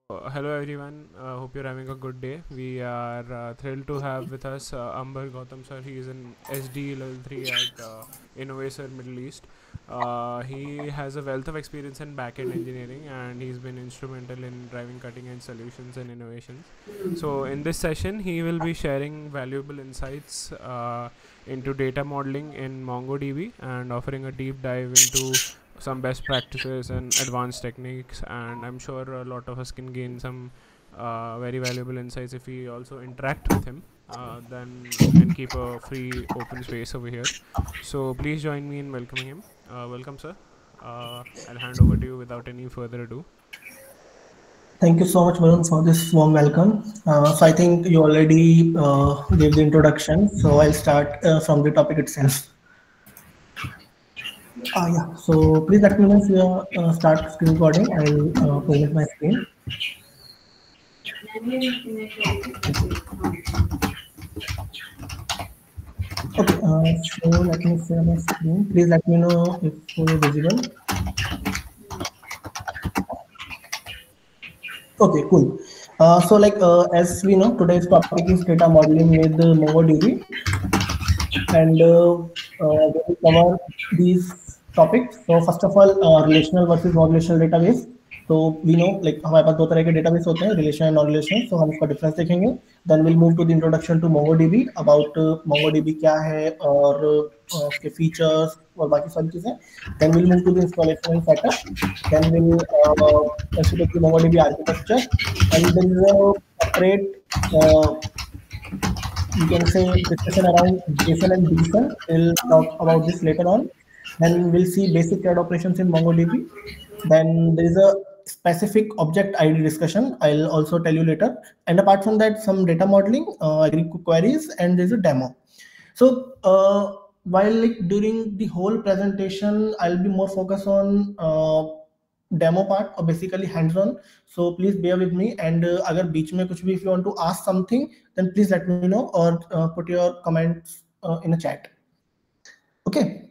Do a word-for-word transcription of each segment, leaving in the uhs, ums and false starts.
Uh, hello everyone. Uh, hope you're having a good day. We are uh, thrilled to have with us uh, Amber Gautam sir. He is an S D level three at uh, Innovator Middle East. Uh, he has a wealth of experience in back-end engineering, and he's been instrumental in driving cutting-edge solutions and innovations. So in this session, he will be sharing valuable insights uh, into data modeling in MongoDB and offering a deep dive into some best practices and advanced techniques, and I'm sure a lot of us can gain some uh, very valuable insights if we also interact with him. Uh, then and keep a free open space over here. So please join me in welcoming him. Uh, welcome, sir. uh, I'll hand over to you without any further ado. Thank you so much, Varun, for this warm welcome. Uh, so I think you already uh, gave the introduction, so I'll start uh, from the topic itself. Ah, yeah. So please let me know if you uh, start screen recording. I'll uh, present my screen. Okay. Uh, so let me share my screen. Please let me know if uh, visible. Okay, cool. Uh, so like uh, as we know, today's topic is data modeling with uh, MongoDB, and uh, uh, we will cover these topics. So first of all, uh, relational versus non-relational database. तो we know like हमारे पास दो तरह के database होते हैं, relation and non relation. So हम इसका डिफरेंस देखेंगे. Then will move to the introduction to MongoDB, about MongoDB क्या है और uh, उसके फीचर्स और बाकी सारी चीजें. Then will move to the installation and setup. Then will consider the MongoDB architecture, and then separate you can say discussion around JSON and DSON. We'll talk about this later on. Then we'll see basic CAD operations in MongoDB. Then there is a specific object I D discussion. I'll also tell you later. And apart from that, some data modeling, uh, queries, and there's a demo. So uh, while like during the whole presentation, I'll be more focused on uh, demo part or basically hands-on. So please bear with me. And uh, अगर बीच में कुछ भी if you want to ask something, then please let me know or uh, put your comments uh, in a chat. Okay.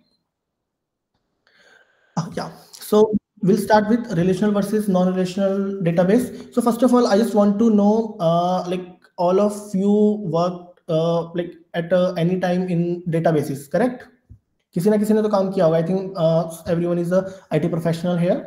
Uh, yeah. So we'll start with relational versus non-relational database. So first of all, I just want to know, uh, like all of you work uh, like at uh, any time in databases, correct? किसी ना किसी ने तो काम किया होगा. I think uh, everyone is a I T professional here.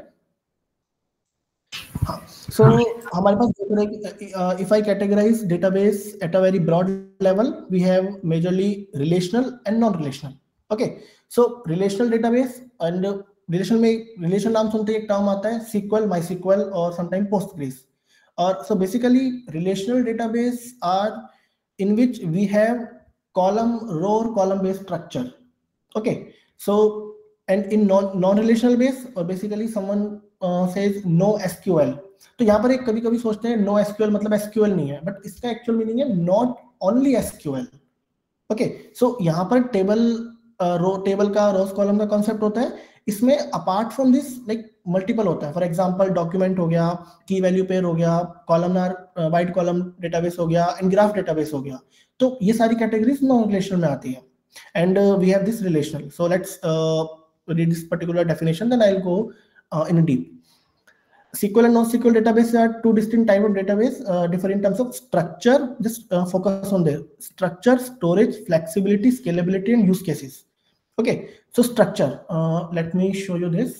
हाँ. So हमारे पास दो तरह की, uh, if I categorize database at a very broad level, we have majorly relational and non-relational. Okay. So relational database and uh, relational में relation नाम सुनते ही एक टर्म आता है S Q L, MySQL और sometimes Postgres. और so basically relational database are in which we have column, row or column based structure. Okay. So and in non non-relational base or basically someone uh, says no S Q L. तो यहाँ पर एक कभी कभी सोचते हैं no S Q L मतलब S Q L नहीं है, बट इसका एक्चुअल मीनिंग है not only S Q L. Okay. So यहाँ पर टेबल रो टेबल का रोज कॉलम का कॉन्सेप्ट होता है. इसमें apart from this like multiple होता है. फॉर एग्जांपल डॉक्यूमेंट हो गया, की वैल्यू पेयर हो गया, कॉलमनार वाइड कॉलम डेटाबेस हो गया, एंड ग्राफ डेटाबेस हो गया. तो ये सारी कैटेगरीज नॉन रिलेशनल में आती है. And we have this relational. So let's read this particular definition, then I'll go uh, in deep. S Q L and non-S Q L database are two distinct types of database, uh, differ in terms of structure. Just uh, focus on their structure, storage, flexibility, scalability, and use cases. Okay, so structure. Uh, let me show you this.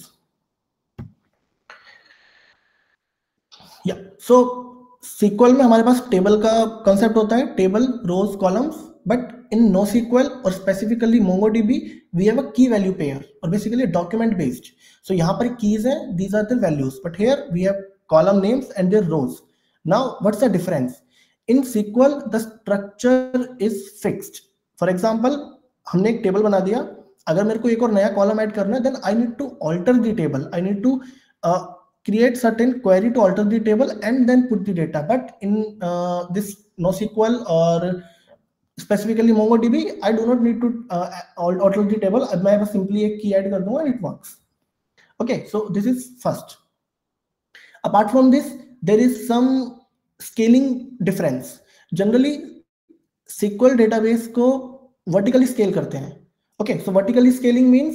Yeah, so S Q L में हमारे पास table का concept होता है, table, rows, columns. But in NoSQL or specifically MongoDB, we have a key value pair or basically a document based. So यहाँ पर keys है, these are the values. But here we have column names and their rows. Now what's the difference? In S Q L the structure is fixed. For example, हमने एक table बना दिया. अगर मेरे को एक और नया कॉलम ऐड करना है, then I need to alter the table. I need to uh, create certain query to alter the table and then put the data. But in uh, this NoSQL or specifically MongoDB, I do not need to uh, alter the table. मैं बस simply एक key add कर दूंगा and it works. Okay, so this is first. Apart from this, there is some scaling difference. Generally, S Q L database को vertically scale करते हैं. Okay, so vertically scaling means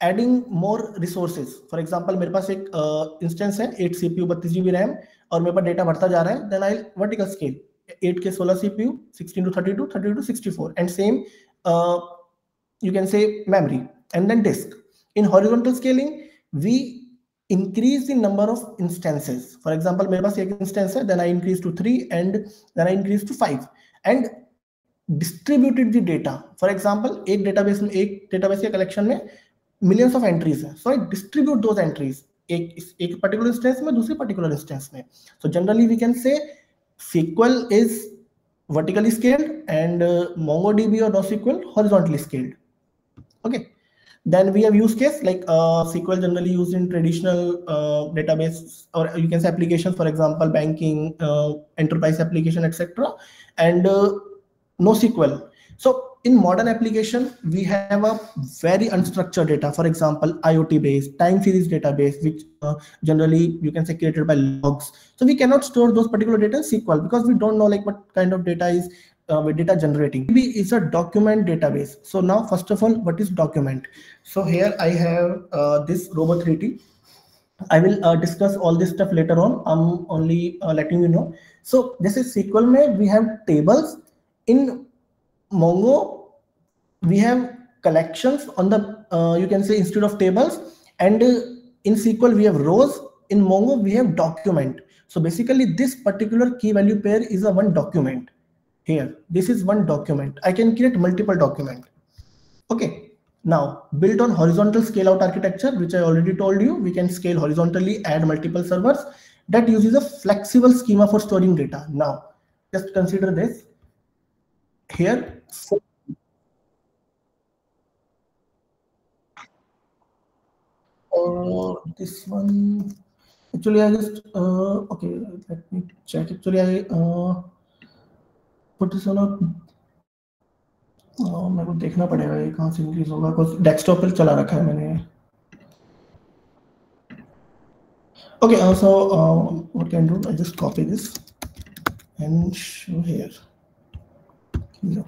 adding more resources. For example, मेरे पास एक instance है eight C P U thirty-two G B RAM और मेरे पास data बढ़ता जा रहा है, then I'll vertical scale eight K sixteen C P U, sixteen to thirty-two, thirty-two to sixty-four, and same uh, you can say memory, and then disk. In horizontal scaling, we increase the number of instances. For example, मेरे पास एक instance है, then I increase to three, and then I increase to five, and distributed the data. For example, एक database में एक database के collection में millions of entries हैं, so I distribute those entries एक एक particular instance में दूसरी particular instance में. So generally we can say S Q L is vertically scaled and uh, MongoDB or NoSQL horizontally scaled. Okay. Then we have use case like uh, S Q L generally used in traditional uh, database, or you can say applications, for example, banking, uh, enterprise application, et cetera. And uh, NoSQL. So in modern application, we have a very unstructured data. For example, IoT based, time series database, which uh, generally you can say created by logs. So we cannot store those particular data in S Q L because we don't know like what kind of data is uh, with data generating. D B is a document database. So now, first of all, what is document? So here I have uh, this Robo three T. I will uh, discuss all this stuff later on. I'm only uh, letting you know. So this is S Q L. Mein we have tables. In Mongo, we have collections on the, uh, you can say instead of tables, and uh, in S Q L we have rows. In Mongo we have document. So basically this particular key value pair is a one document. Here, this is one document. I can create multiple document. Okay. Now, built on horizontal scale out architecture, which I already told you, we can scale horizontally, add multiple servers. That uses a flexible schema for storing data. Now, just consider this. Here, uh, this one, actually I just, uh, okay, let me check. Actually, I uh, put this on a, uh, मेरे को देखना पड़ेगा ये कहाँ से increase होगा, because desktop पर चला रखा है मैंने. Okay, uh, so uh, what can I do? I just copy this and show here. Yeah.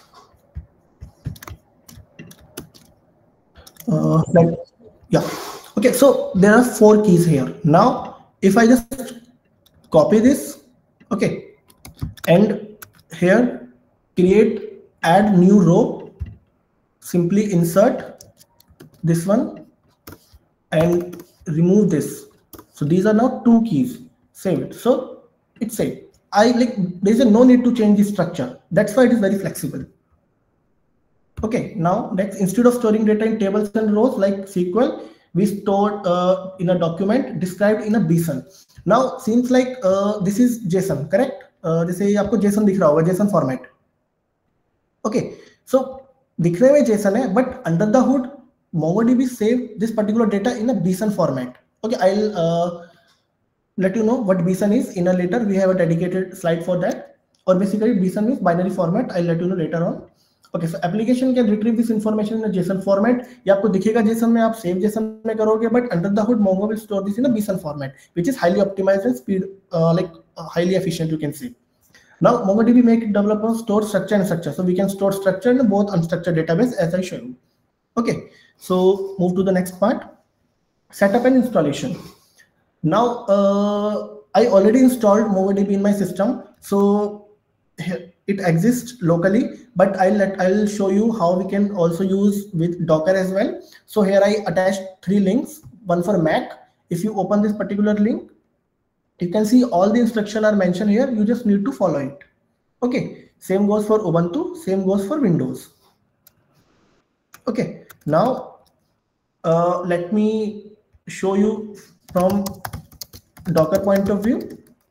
Uh, like, yeah. Okay, so there are four keys here. Now, if I just copy this, okay, and here create add new row, simply insert this one and remove this. So these are now two keys. Save it. So it's saved. I like there's a no need to change the structure. That's why it is very flexible. Okay, now next, instead of storing data in tables and rows like S Q L, we stored uh, in a document described in a JSON. Now seems like uh, this is JSON, correct? Uh, जैसे आपको JSON दिख रहा होगा, JSON format. Okay, so दिख रहे में JSON है, but under the hood, MongoDB saved this particular data in a JSON format. Okay, I'll uh, let you know what JSON is in a later. We have a dedicated slide for that. Or basically JSON means binary format. I'll let you know later on. Okay, so application can retrieve this information in a JSON format. ये आपको दिखेगा JSON में, आप save JSON में करोगे, but under the hood Mongo will store this in a JSON format, which is highly optimized and speed, uh, like uh, highly efficient, you can see. Now MongoDB make developers store structure and structure, so we can store structure in both unstructured database as I show you. Okay, so move to the next part. Setup and installation. Now uh, I already installed MongoDB in my system, so it exists locally, but I'll let I'll show you how we can also use with Docker as well. So here I attached three links, one for Mac. If you open this particular link, you can see all the instructions are mentioned here. You just need to follow it. Okay, same goes for Ubuntu, same goes for Windows. Okay, now uh, let me show you from Docker point of view.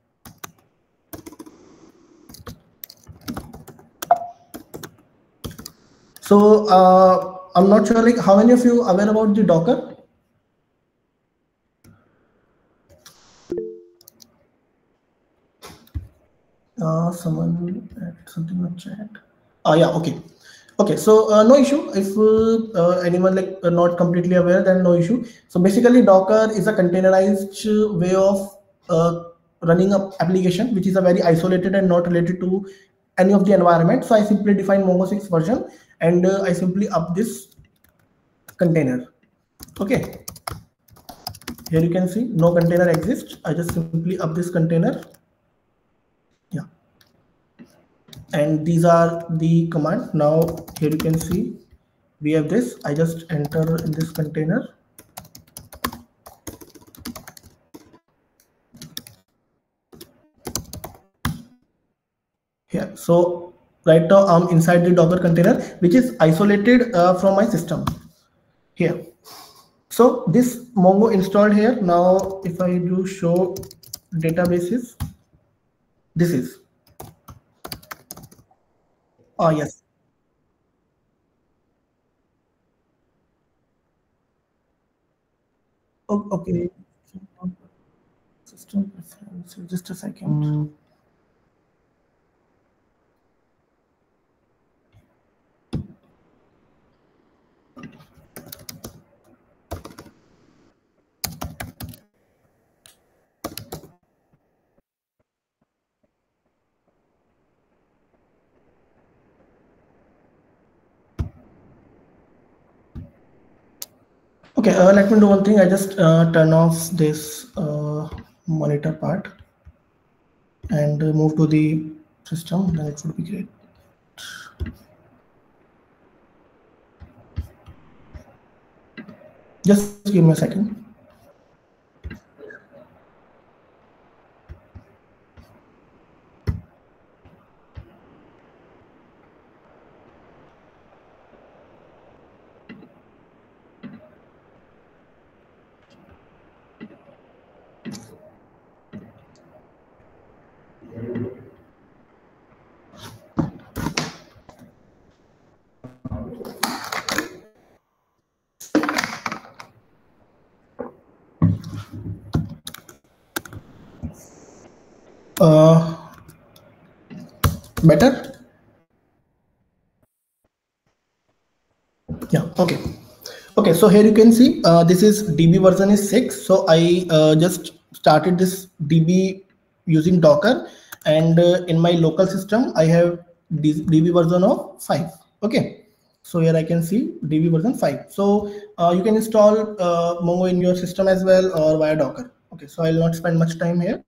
So uh, I'm not sure like how many of you are aware about the Docker? Uh, someone add something in the chat. Oh yeah, okay. Okay, so uh, no issue. If uh, uh, anyone like uh, not completely aware, then no issue. So basically Docker is a containerized way of uh, running an application, which is a very isolated and not related to any of the environment. So I simply define Mongo six version and uh, I simply up this container. Okay, here you can see no container exists. I just simply up this container. Yeah, and these are the command. Now here you can see we have this. I just enter in this container. Here, so right now I'm inside the Docker container, which is isolated uh, from my system here. So this Mongo installed here. Now if I do show databases, this is, oh yes. Oh, okay. System preference, just a second. Okay, uh, let me do one thing. I just uh, turn off this uh, monitor part and uh, move to the system, then it would be great. Just give me a second. Uh, better? Yeah, okay. Okay, so here you can see uh, this is D B version is six. So I uh, just started this D B using Docker, and uh, in my local system I have D B version of five. Okay, so here I can see D B version five. So uh, you can install uh, Mongo in your system as well or via Docker. Okay, so I'll not spend much time here.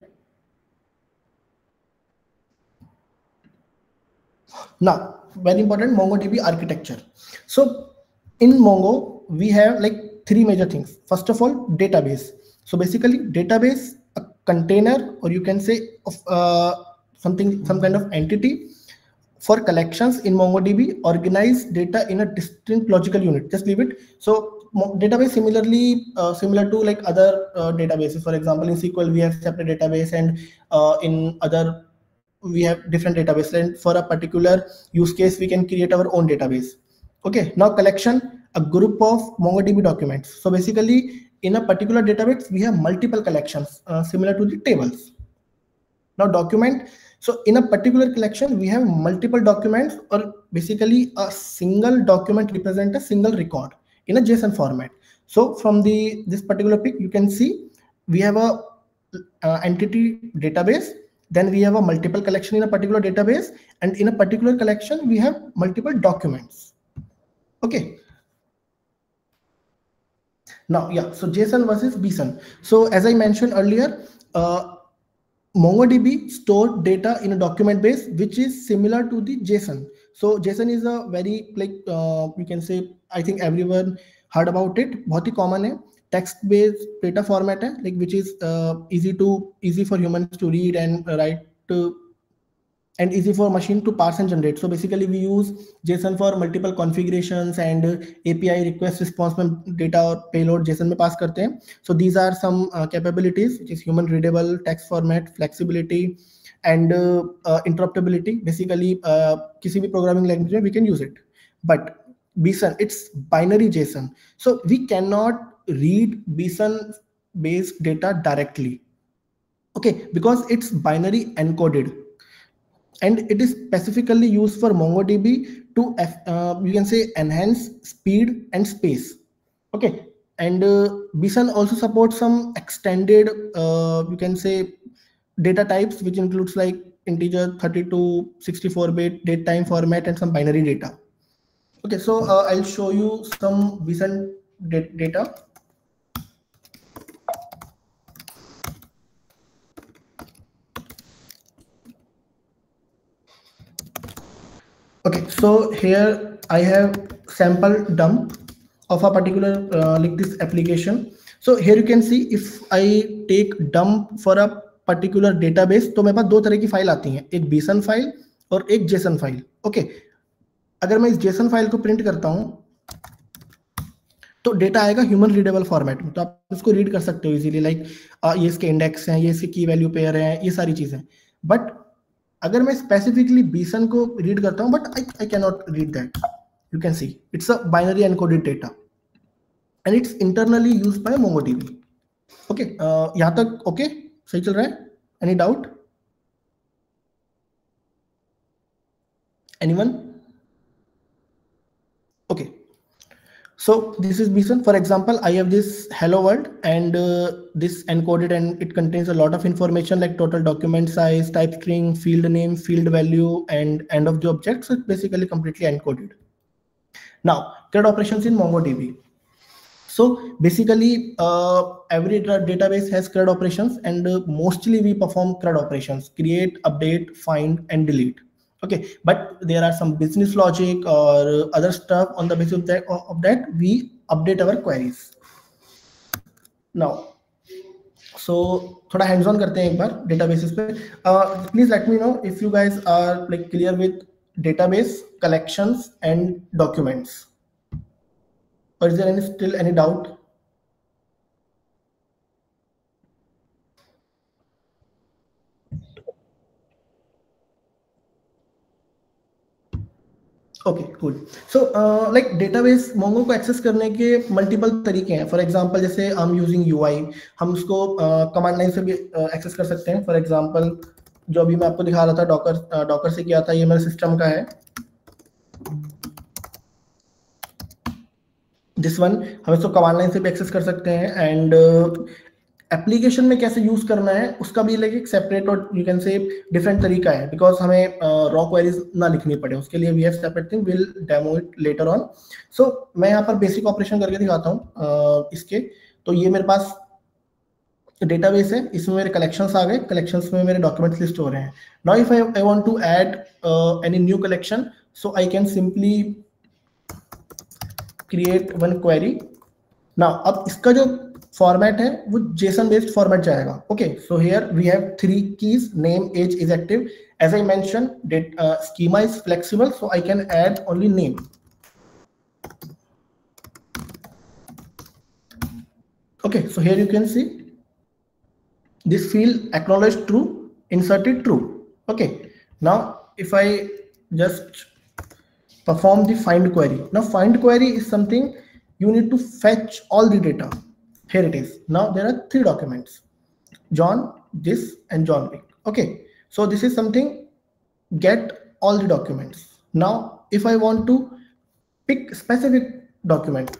Now, very important, MongoDB architecture. So in Mongo, we have like three major things. First of all, database. So basically database, a container, or you can say of uh, something, some kind of entity for collections in MongoDB, organize data in a distinct logical unit. Just leave it. So database similarly uh, similar to like other uh, databases. For example, in S Q L we have separate database, and uh, in other we have different database, and for a particular use case we can create our own database. Okay, now collection, a group of MongoDB documents. So basically in a particular database we have multiple collections uh, similar to the tables. Now document, so in a particular collection we have multiple documents, or basically a single document represents a single record in a JSON format. So from the this particular pic you can see we have a uh, entity database, then we have a multiple collection in a particular database, and in a particular collection we have multiple documents. Okay, now yeah, so JSON versus B S O N. So as I mentioned earlier, uh, MongoDB stored data in a document base which is similar to the JSON. So JSON is a very like uh, we can say, I think everyone heard about it, बहुत ही common है, text based data format है, like which is uh, easy to easy for humans to read and write to, and easy for machine to parse and generate. So basically we use JSON for multiple configurations, and uh, A P I request response में data और payload JSON में pass करते हैं. So these are some uh, capabilities, which is human readable text format, flexibility, and uh, uh, interruptibility. Basically uh, किसी भी programming language में we can use it. But B S O N, it's binary JSON. So we cannot read B S O N based data directly. Okay, because it's binary encoded, and it is specifically used for MongoDB to uh, you can say enhance speed and space. Okay, and uh, B S O N also supports some extended uh, you can say data types, which includes like integer, thirty-two, sixty-four bit, date time format, and some binary data. Okay, so uh, I'll show you some B S O N data. Okay, so here I have sample dump of a particular uh, like this application. So here you can see if I take dump for a particular database, तो मेरे पास दो तरह की file आती हैं, एक बीसन file और एक जेसन फाइल. Okay okay. अगर मैं इस जेसन फाइल को प्रिंट करता हूं तो डेटा आएगा ह्यूमन रीडेबल फॉर्मेट में, तो आप इसको रीड कर सकते हो इजीली. लाइक ये इसके इंडेक्स हैं, ये इसके की वैल्यू पेयर हैं, ये सारी चीजें. बट अगर मैं स्पेसिफिकली बीसन को रीड करता हूं, but I I can not read that. You can see it's a binary encoded data and it's internally used by MongoDB. Okay, यहां तक ओके okay? सही चल रहा है? Any doubt? Anyone? Okay, so this is bison. For example, I have this hello world and uh, this encoded, and it contains a lot of information like total document size, type string, field name, field value, and end of the object. So it's basically completely encoded. Now CRUD operations in MongoDB. So basically uh, every database has CRUD operations, and uh, mostly we perform CRUD operations: create, update, find, and delete. Okay, but there are some business logic or other stuff. On the basis of that, of that we update our queries. Now, so थोड़ा hands on करते हैं एक बार databases पे. Uh, please let me know if you guys are like clear with database, collections, and documents. Or is there any still any doubt? Okay cool. So like database Mongo को access करने के multiple तरीके हैं. For example जैसे आई am using UI, हम उसको command line से भी एक्सेस कर सकते हैं. फॉर एग्जांपल जो अभी मैं आपको दिखा रहा था डॉकर डॉकर से किया था, ये मेरे सिस्टम का है. दिस वन हम इसको कमांड लाइन से भी एक्सेस कर सकते हैं. एंड एप्लीकेशन में कैसे यूज करना है उसका भी लाइक एक सेपरेट और यू कैन से डिफरेंट तरीका है, बिकॉज हमें रॉ क्वेरीज ना लिखनी पड़े. उसके लिए we have separate thing, will demo it later on. So मैं यहाँ पर बेसिक ऑपरेशन करके दिखाता हूँ uh, इसके. तो ये मेरे पास डेटाबेस है, इसमें मेरे कलेक्शंस आ गए, कलेक्शंस में मेरे डॉक्यूमेंट्स लिस्ट हो रहे हैं. Now if I I want to add any new collection, so I can simply create one query. Now अब इसका जो फॉर्मेट है वो जेसन बेस्ड फॉर्मेट जाएगा. Okay, so here we have three keys, name, age, is active. As I mention, schema is flexible, so I can add only name. Okay, so here you can see this field acknowledged true, inserted true. Okay, now if I just perform the find query. Now find query is something you need to fetch all the data. Here it is. Now there are three documents, John, this, and John Wick. Okay, so this is something, get all the documents. Now if I want to pick specific document,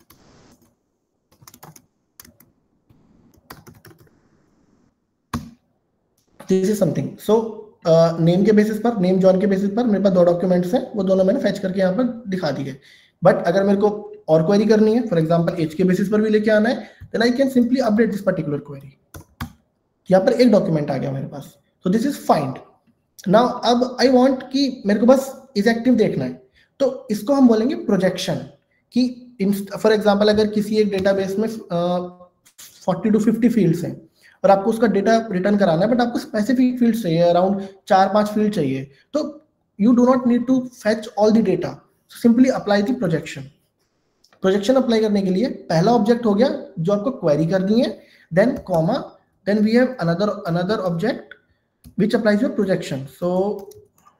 this is something. So name के basis पर, name John के basis पर मेरे पास दो documents हैं, वो दोनों मैंने फेच करके यहाँ पर दिखा दिए. बट अगर मेरे को और क्वेरी करनी है, फॉर एग्जांपल एज के बेसिस पर भी लेके आना है, then I can simply update this particular query. यहाँ पर एक डॉक्यूमेंट आ गया मेरे पास, तो दिस इज फाइंड. नाउ अब आई वांट कि मेरे को बस इज एक्टिव देखना है, तो इसको हम बोलेंगे प्रोजेक्शन. कि फॉर एग्जांपल अगर किसी एक डेटाबेस में फोर्टी टू फिफ्टी फील्ड्स हैं और आपको उसका डेटा रिटर्न कराना है, बट आपको स्पेसिफिक फील्ड चाहिए, अराउंड चार पांच फील्ड चाहिए, तो you do not need to fetch all the data, simply apply the projection. Projection apply करने के लिए पहला ऑब्जेक्ट हो गया जो आपको क्वेरी करनी है, then comma, then we have another another object which applies your projection. So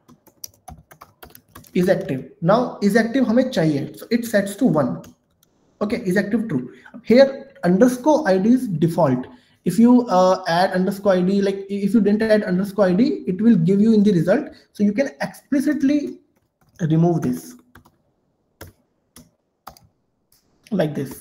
is active. Now is active हमें चाहिए, so it sets to one. Okay, is active true. Here underscore ID is default. If you uh, add underscore id, like if you didn't add underscore id, it will give you in the result. So you can explicitly remove this like this.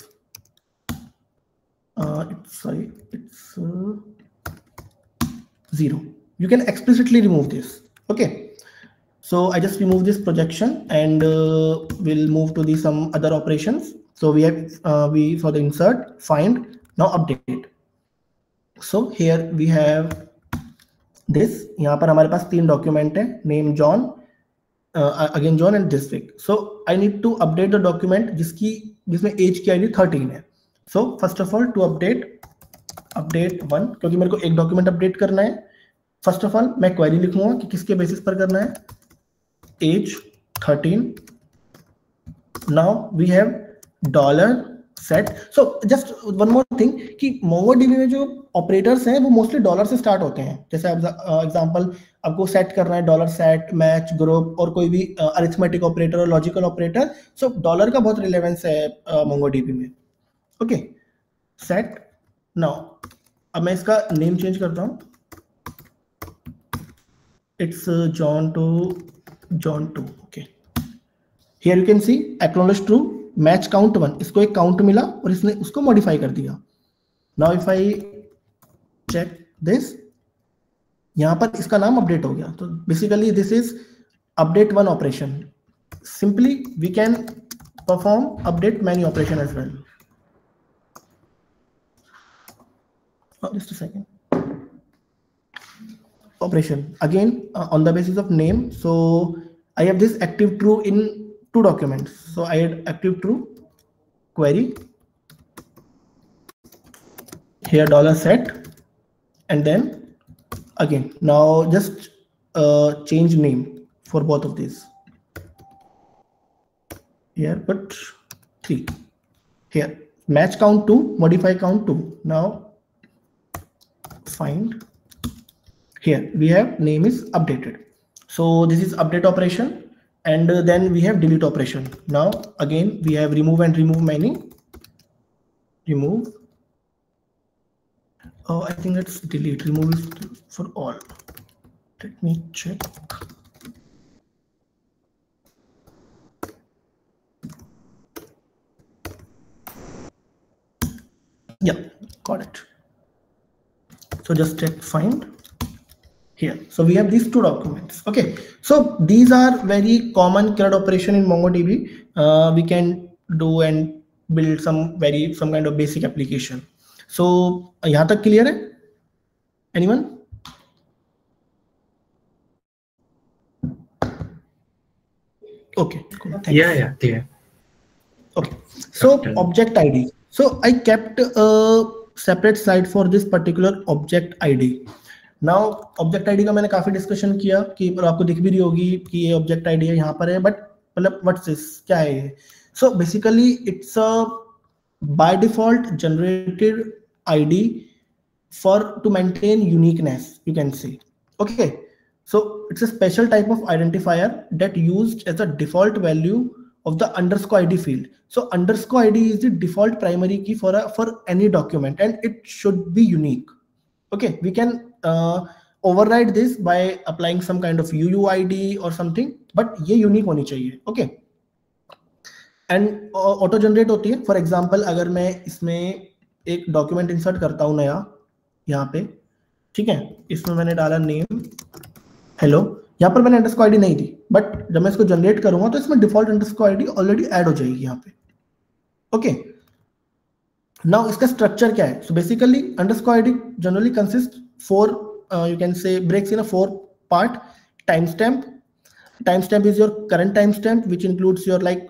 Uh, it's sorry, it's uh, zero. You can explicitly remove this. Okay. So I just remove this projection and uh, we'll move to the some other operations. So we have uh, we for the insert, find, now update. So here we have this. यहाँ पर हमारे पास तीन document है, name John, again John and this week. So I need to update the document जिसकी जिसमें age की ID thirteen है. So first of all to update update one, क्योंकि मेरे को एक डॉक्यूमेंट अपडेट करना है. फर्स्ट ऑफ ऑल मैं क्वेरी लिखूंगा कि किसके बेसिस पर करना है. Age thirteen. Now we have dollar set. So just one more thing कि मोंगोडीबी में जो ऑपरेटर्स हैं वो मोस्टली डॉलर से स्टार्ट होते हैं. जैसे एग्जांपल आपको सेट करना है डॉलर सेट, मैच, ग्रुप और कोई भी अरिथमेटिक ऑपरेटर और लॉजिकल ऑपरेटर. सो डॉलर का बहुत रिलेवेंस है मोंगोडीबी में. Okay, set. नाउ अब मैं इसका नेम चेंज करता हूँ. It's John two John two. Okay, here you can see acknowledge true, match count one. इसको एक काउंट मिला और इसने उसको मॉडिफाई कर दिया. Now if I check this, यहां पर इसका नाम अपडेट हो गया. तो basically this is update one operation. Simply we can perform update many operation as well. Just a second. Operation again uh, on the basis of name. So I have this active true in two documents. So I add active true query here dollar set, and then again now just uh, change name for both of these here, but three here. Match count two, modify count two. Now find. Here we have name is updated. So this is update operation, and uh, then we have delete operation. Now again we have remove and remove many. Remove. Oh, I think it's delete. Remove is for all. Let me check. Yeah, got it. So just check find. Here, so we have these two documents. Okay, so these are very common CRUD operation in MongoDB. Uh, we can do and build some very some kind of basic application. So यहाँ तक clear है? Anyone? Okay, cool. Thanks. Yeah, yeah, clear. Okay, so object I D. So I kept a separate slide for this particular object I D. Now object ID का मैंने काफी discussion किया कि आपको दिख भी रही होगी कि ये ऑब्जेक्ट आईडी है यहाँ पर है, बट मतलब व्हाट्स दिस, क्या है ये? So basically it's a by default generated ID for to maintain uniqueness, you can say. Okay, so it's a special type of identifier that used as a default value of the underscore id field. So underscore id is the default primary key for a for any document, and it should be unique. Okay, we can uh, override this by applying some kind of U U I D or something, but ये unique होनी चाहिए. Okay, and uh, auto generate होती है. For example, अगर मैं इसमें एक document insert करता हूँ नया यहाँ पे, ठीक है, इसमें मैंने डाला name hello, यहाँ पर मैंने अंडरस्कोर आईडी नहीं दी, बट जब मैं इसको जनरेट करूंगा तो इसमें default underscore ID already add हो जाएगी यहाँ पे. ओके, नाउ इसका स्ट्रक्चर क्या है? So basically underscore ID generally consist four, you can say breaks in a four part. Timestamp. Timestamp is your current timestamp which includes your like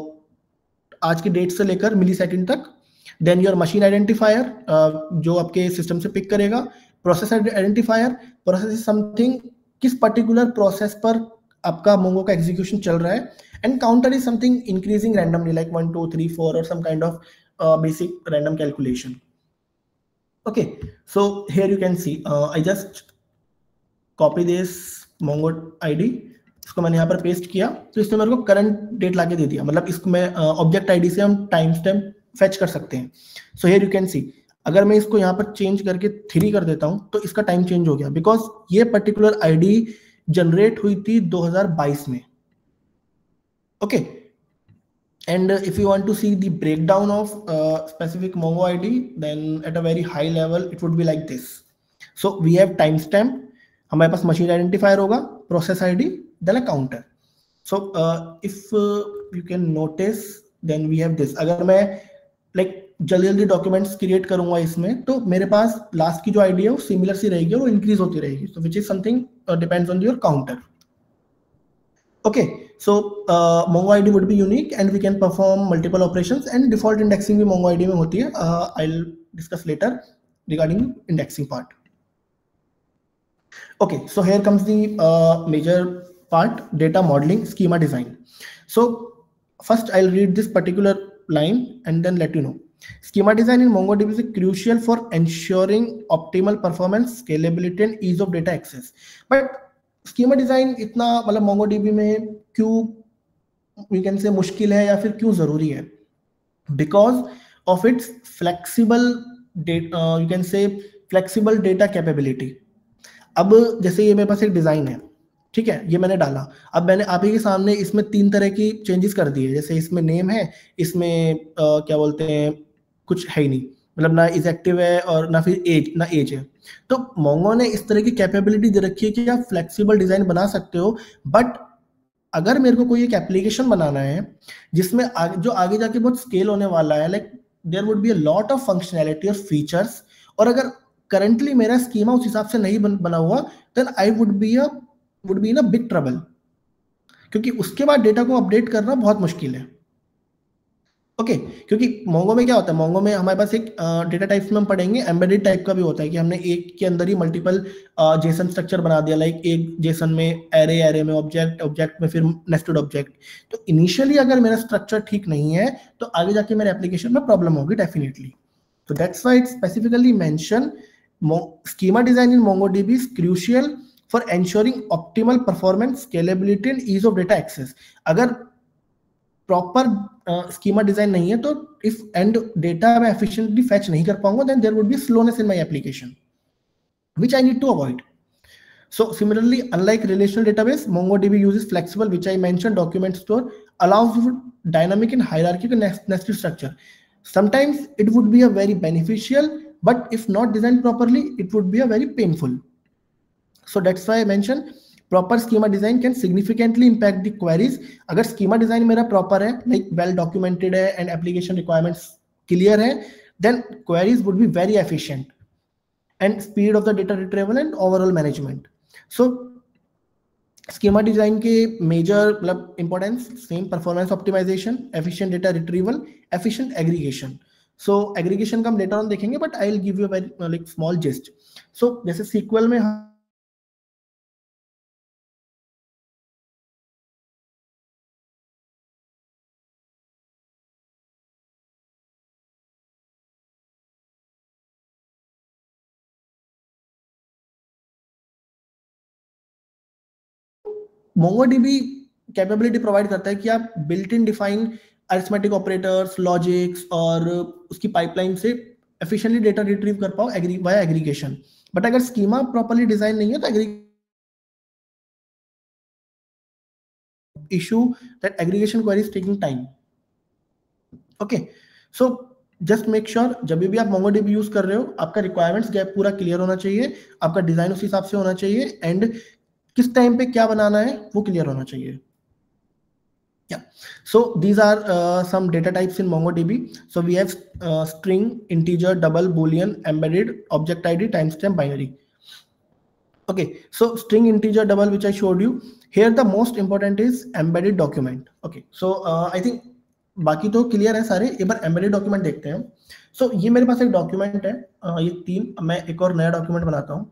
आज की date से लेकर millisecond तक. Then your machine identifier, जो आपके system से pick करेगा. Process identifier. Process is something, किस पर्टिकुलर प्रोसेस पर आपका मोंगो का एग्जीक्यूशन चल रहा है. And counter is something increasing randomly like one two three four और some kind of basic random calculation. Okay, so here you can see I just copy this Mongo ID. इसको मैंने यहाँ पर paste किया तो इसने मेरे को करंट डेट लाके दे दिया. मतलब इसको मैं ऑब्जेक्ट आईडी से हम टाइम स्टैम्प फेच कर सकते हैं. So here you can see, अगर मैं इसको यहाँ पर चेंज करके थ्री कर देता हूँ तो इसका टाइम चेंज हो गया, बिकॉज ये पर्टिकुलर आईडी जनरेट हुई थी दो हज़ार बाईस में. Okay, and if you want to see the breakdown of specific Mongo ID, then at a very high level it would be like this. So we have time stamp, हमारे पास machine identifier होगा, process ID, then a counter. So if you can notice then we have this. अगर मैं like like, जल्दी जल्दी documents create करूंगा इसमें तो मेरे पास लास्ट की जो आईडी है वो सिमिलर सी रहेगी और वो इंक्रीज होती रहेगी. So which is something depends on your counter. Okay, so uh, MongoID would be unique and we can perform multiple operations, and default indexing भी MongoID में होती है. Uh, I'll discuss later regarding indexing part. Okay, so here comes the uh, major part, data modeling, schema design. So first I'll read this particular line and then let you know. Schema design in MongoDB is crucial for ensuring optimal performance, scalability and ease of data access. But schema design इतना मतलब MongoDB में क्यों we can say मुश्किल है या फिर क्यों जरूरी है? Because of its flexible data, uh, you can say flexible data capability. अब जैसे ये मेरे पास एक डिजाइन है, ठीक है, ये मैंने डाला. अब मैंने आप ही के सामने इसमें तीन तरह की चेंजेस कर दिए. जैसे इसमें नेम है, इसमें आ, क्या बोलते हैं, कुछ है ही नहीं, मतलब ना इज एक्टिव है और ना फिर एज ना एज है. तो मोंगो ने इस तरह की कैपेबिलिटी दे रखी है कि आप फ्लेक्सिबल डिजाइन बना सकते हो. बट अगर मेरे को कोई एक एप्लीकेशन बनाना है जिसमें आ, जो आगे जाके बहुत स्केल होने वाला है, like there would be a lot of functionality और फीचर्स, और अगर करंटली मेरा स्कीमा उस हिसाब से नहीं बन, बना हुआ, then I would be a would be in a big trouble, क्योंकि उसके बाद डेटा को अपडेट करना बहुत मुश्किल है. ओके okay, क्योंकि मोंगो में क्या होता है, मोंगो में हमारे पास एक डेटा uh, टाइप्स में हम पढ़ेंगे, एम्बेडेड टाइप का भी होता है कि हमने एक के अंदर ही मल्टीपल जेसन स्ट्रक्चर बना दिया. लाइक एक जेसन में एरे, एरे में ऑब्जेक्ट, ऑब्जेक्ट में फिर नेस्टेड ऑब्जेक्ट. तो इनिशियली अगर मेरा स्ट्रक्चर ठीक नहीं है तो आगे जाके मेरे एप्लीकेशन में प्रॉब्लम होगी definitely. So that's why it specifically mentioned schema design in MongoDB is crucial for ensuring optimal performance, scalability and ease of data access. अगर proper uh, schema design नहीं है तो if end data मैं efficiently fetch नहीं कर पाऊंगा, then there would be slowness in my application, which I need to avoid. So similarly, unlike relational database, MongoDB uses flexible, which I mentioned, document store, allows for dynamic and hierarchical nested structure. Sometimes it would be a very beneficial, but if not designed properly, it would be a very painful. So that's why I mentioned proper schema design can significantly impact the queries. अगर schema design मेरा proper है, like well documented है and application requirements clear है, then queries would be very efficient and speed of the data retrieval and overall management. So schema design के major मतलब importance same, performance optimization, efficient data retrieval, efficient aggregation. So aggregation का हम later on देखेंगे, but I'll give you a very uh, like small gist. So जैसे S Q L में MongoDB capability provide करता है कि आप built in define arithmetic operators, logics और उसकी पाइपलाइन से एफिशिएंटली डेटा रिट्रीव कर पाओ एग्री वाया एग्रीगेशन. बट अगर स्कीमा प्रॉपर्ली डिजाइन नहीं है तो एग्री issue that aggregation query is taking time. Okay, so just make sure जब भी आप MongoDB यूज कर रहे हो आपका रिक्वायरमेंट्स गैप पूरा क्लियर होना चाहिए, आपका डिजाइन उस हिसाब से होना चाहिए, एंड किस टाइम पे क्या बनाना है वो क्लियर होना चाहिए. Yeah, so these are uh, some data types in MongoDB. So we have uh, string, integer, double, boolean, embedded, object I D, timestamp, binary. Okay, so string, integer, double, which I showed you. Here the most important is embedded document. Okay, so uh, I think बाकी तो clear है सारे. एक बार embedded document देखते हैं. So ये मेरे पास एक डॉक्यूमेंट है, uh, ये तीन, मैं एक और नया डॉक्यूमेंट बनाता हूँ.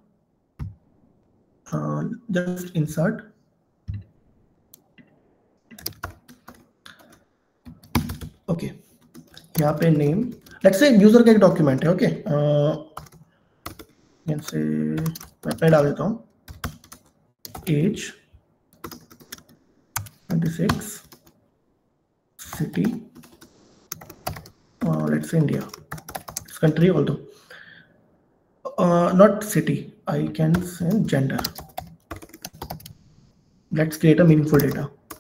जस्ट इंसर्ट, ओके, यहाँ पे नेम, लेट्स से यूजर का एक डॉक्यूमेंट है. ओके, से मैं डाल देता हूँ age twenty six, city, let's say India, country although not city, I can send gender. Let's create a meaningful data.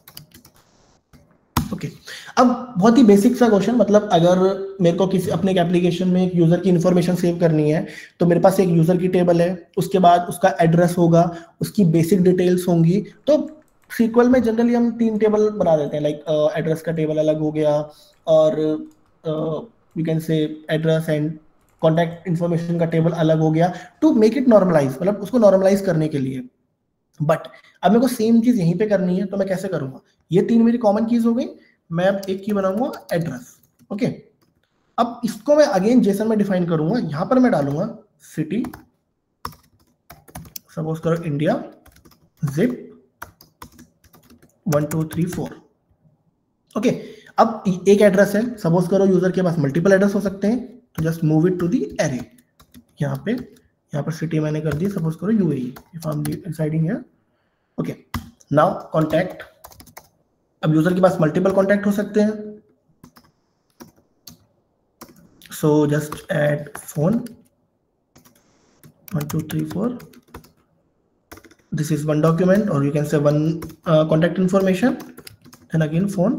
Okay. अब बहुत ही बेसिक सा क्वेश्चन, मतलब अगर मेरे को किसी अपने एप्लीकेशन में एक यूजर की इंफॉर्मेशन सेव करनी है तो मेरे पास एक यूजर की टेबल है, उसके बाद उसका एड्रेस होगा, उसकी बेसिक डिटेल्स होंगी. तो सीक्वल में जनरली हम तीन टेबल बना देते हैं, लाइक एड्रेस का टेबल अलग हो गया और you can say address and contact information का टेबल अलग हो गया, टू मेक इट नॉर्मलाइज, मतलब उसको नॉर्मलाइज करने के लिए. बट अब मेरे को सेम चीज यहीं पे करनी है, तो मैं कैसे करूंगा? ये तीन मेरी कॉमन कीज हो गई, मैं अब एक की बनाऊंगा एड्रेस। ओके, अब इसको मैं अगेन जेसन में डिफाइन करूंगा। यहां पर मैं डालूंगा सिटी, सपोज करो India, zip one two three four. Okay, अब एक एड्रेस है, सपोज करो यूजर के पास मल्टीपल एड्रेस हो सकते हैं, तो just move it to the array. यहाँ पे यहाँ पर सिटी मैंने कर दी, सपोज करो UAE, if I am residing here. Okay, now contact, अब यूजर के पास मल्टीपल कॉन्टैक्ट हो सकते हैं, so just add phone one two three four. This is one document, or you can say one uh, contact information, then again phone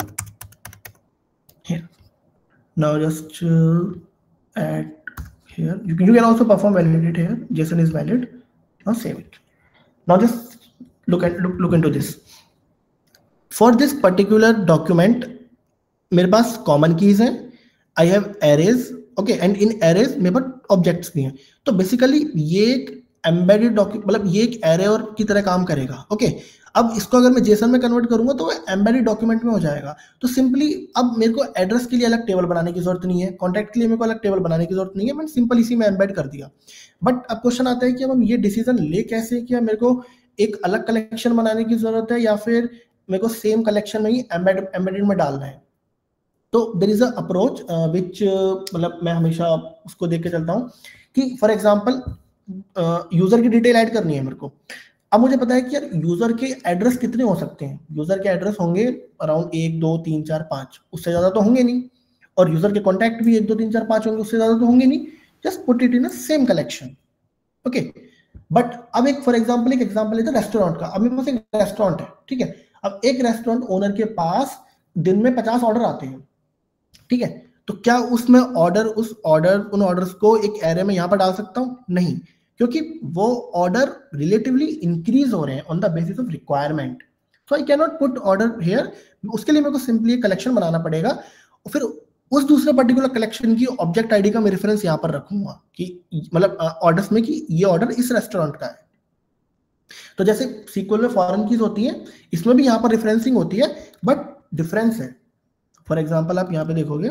here. Now just uh, add here, you can, you can also perform validate here, JSON is valid. Now save it. Now just look at look, look into this. For this particular document मेरे पास common keys है, I have arrays, okay, and in arrays मेरे पास objects भी हैं। तो basically ये एक embedded document, मतलब ये एक एरे और की तरह काम करेगा। ओके, अब इसको अगर मैं जेसन में कन्वर्ट करूंगा तो वो एम्बेडेड डॉक्यूमेंट में हो जाएगा। तो सिंपली अब मेरे को एड्रेस के लिए अलग टेबल बनाने की जरूरत नहीं है, कॉन्टैक्ट के लिए मेरे को अलग टेबल बनाने की जरूरत नहीं है, मैंने सिंपल इसी में एम्बेड कर दिया। बट अब क्वेश्चन आता है कि अब हम ये डिसीजन ले कैसे, कि मेरे को एक अलग कलेक्शन बनाने की जरूरत है या फिर मेरे को सेम कलेक्शन में ही एम्बेड एम्बेडेड में डालना है। तो there is a approach which, मतलब मैं हमेशा उसको देख के चलता हूँ कि फॉर एग्जांपल यूजर की डिटेल ऐड करनी है मेरे को। अब मुझे पता है कि यार यूजर के एड्रेस कितने हो सकते हैं, यूजर के एड्रेस होंगे अराउंड एक दो तीन चार पांच, उससे ज्यादा तो होंगे नहीं, और यूजर के कॉन्टैक्ट भी एक दो तीन चार पांच होंगे, उससे ज्यादा तो होंगे नहीं। Just put it in a same collection. Okay, but अब एक फॉर एग्जांपल एक एग्जांपल लेते हैं रेस्टोरेंट का। अब मेरे पास एक रेस्टोरेंट है, ठीक है, अब एक रेस्टोरेंट ओनर के पास दिन में पचास ऑर्डर आते हैं, ठीक है, तो क्या उसमें ऑर्डर उस ऑर्डर उन ऑर्डर्स को एक एरे में यहां पर डाल सकता हूं? नहीं, क्योंकि वो ऑर्डर रिलेटिवली इंक्रीज हो रहे हैं on the basis of requirement, so I can not put order here. उसके लिए मेरे को सिंपली एक कलेक्शन बनाना पड़ेगा, और फिर उस दूसरे पर्टिकुलर कलेक्शन की ऑब्जेक्ट आईडी का मैं रेफरेंस यहां पर रखूंगा कि मतलब ऑर्डर्स में कि ये ऑर्डर इस रेस्टोरेंट का है। तो जैसे सीक्वल में फॉरेन कीज होती है, इसमें भी यहां पर रेफरेंसिंग होती है, बट डिफरेंस है। फॉर एग्जाम्पल आप यहां पे देखोगे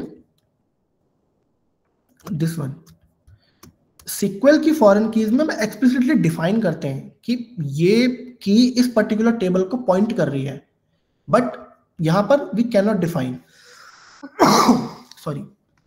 दिस वन, सीक्वल की फॉरेन कीज में मैं एक्सप्लिसिटली डिफाइन करते हैं कि ये की इस पर्टिकुलर टेबल को पॉइंट कर रही है, बट यहां पर we can not define, sorry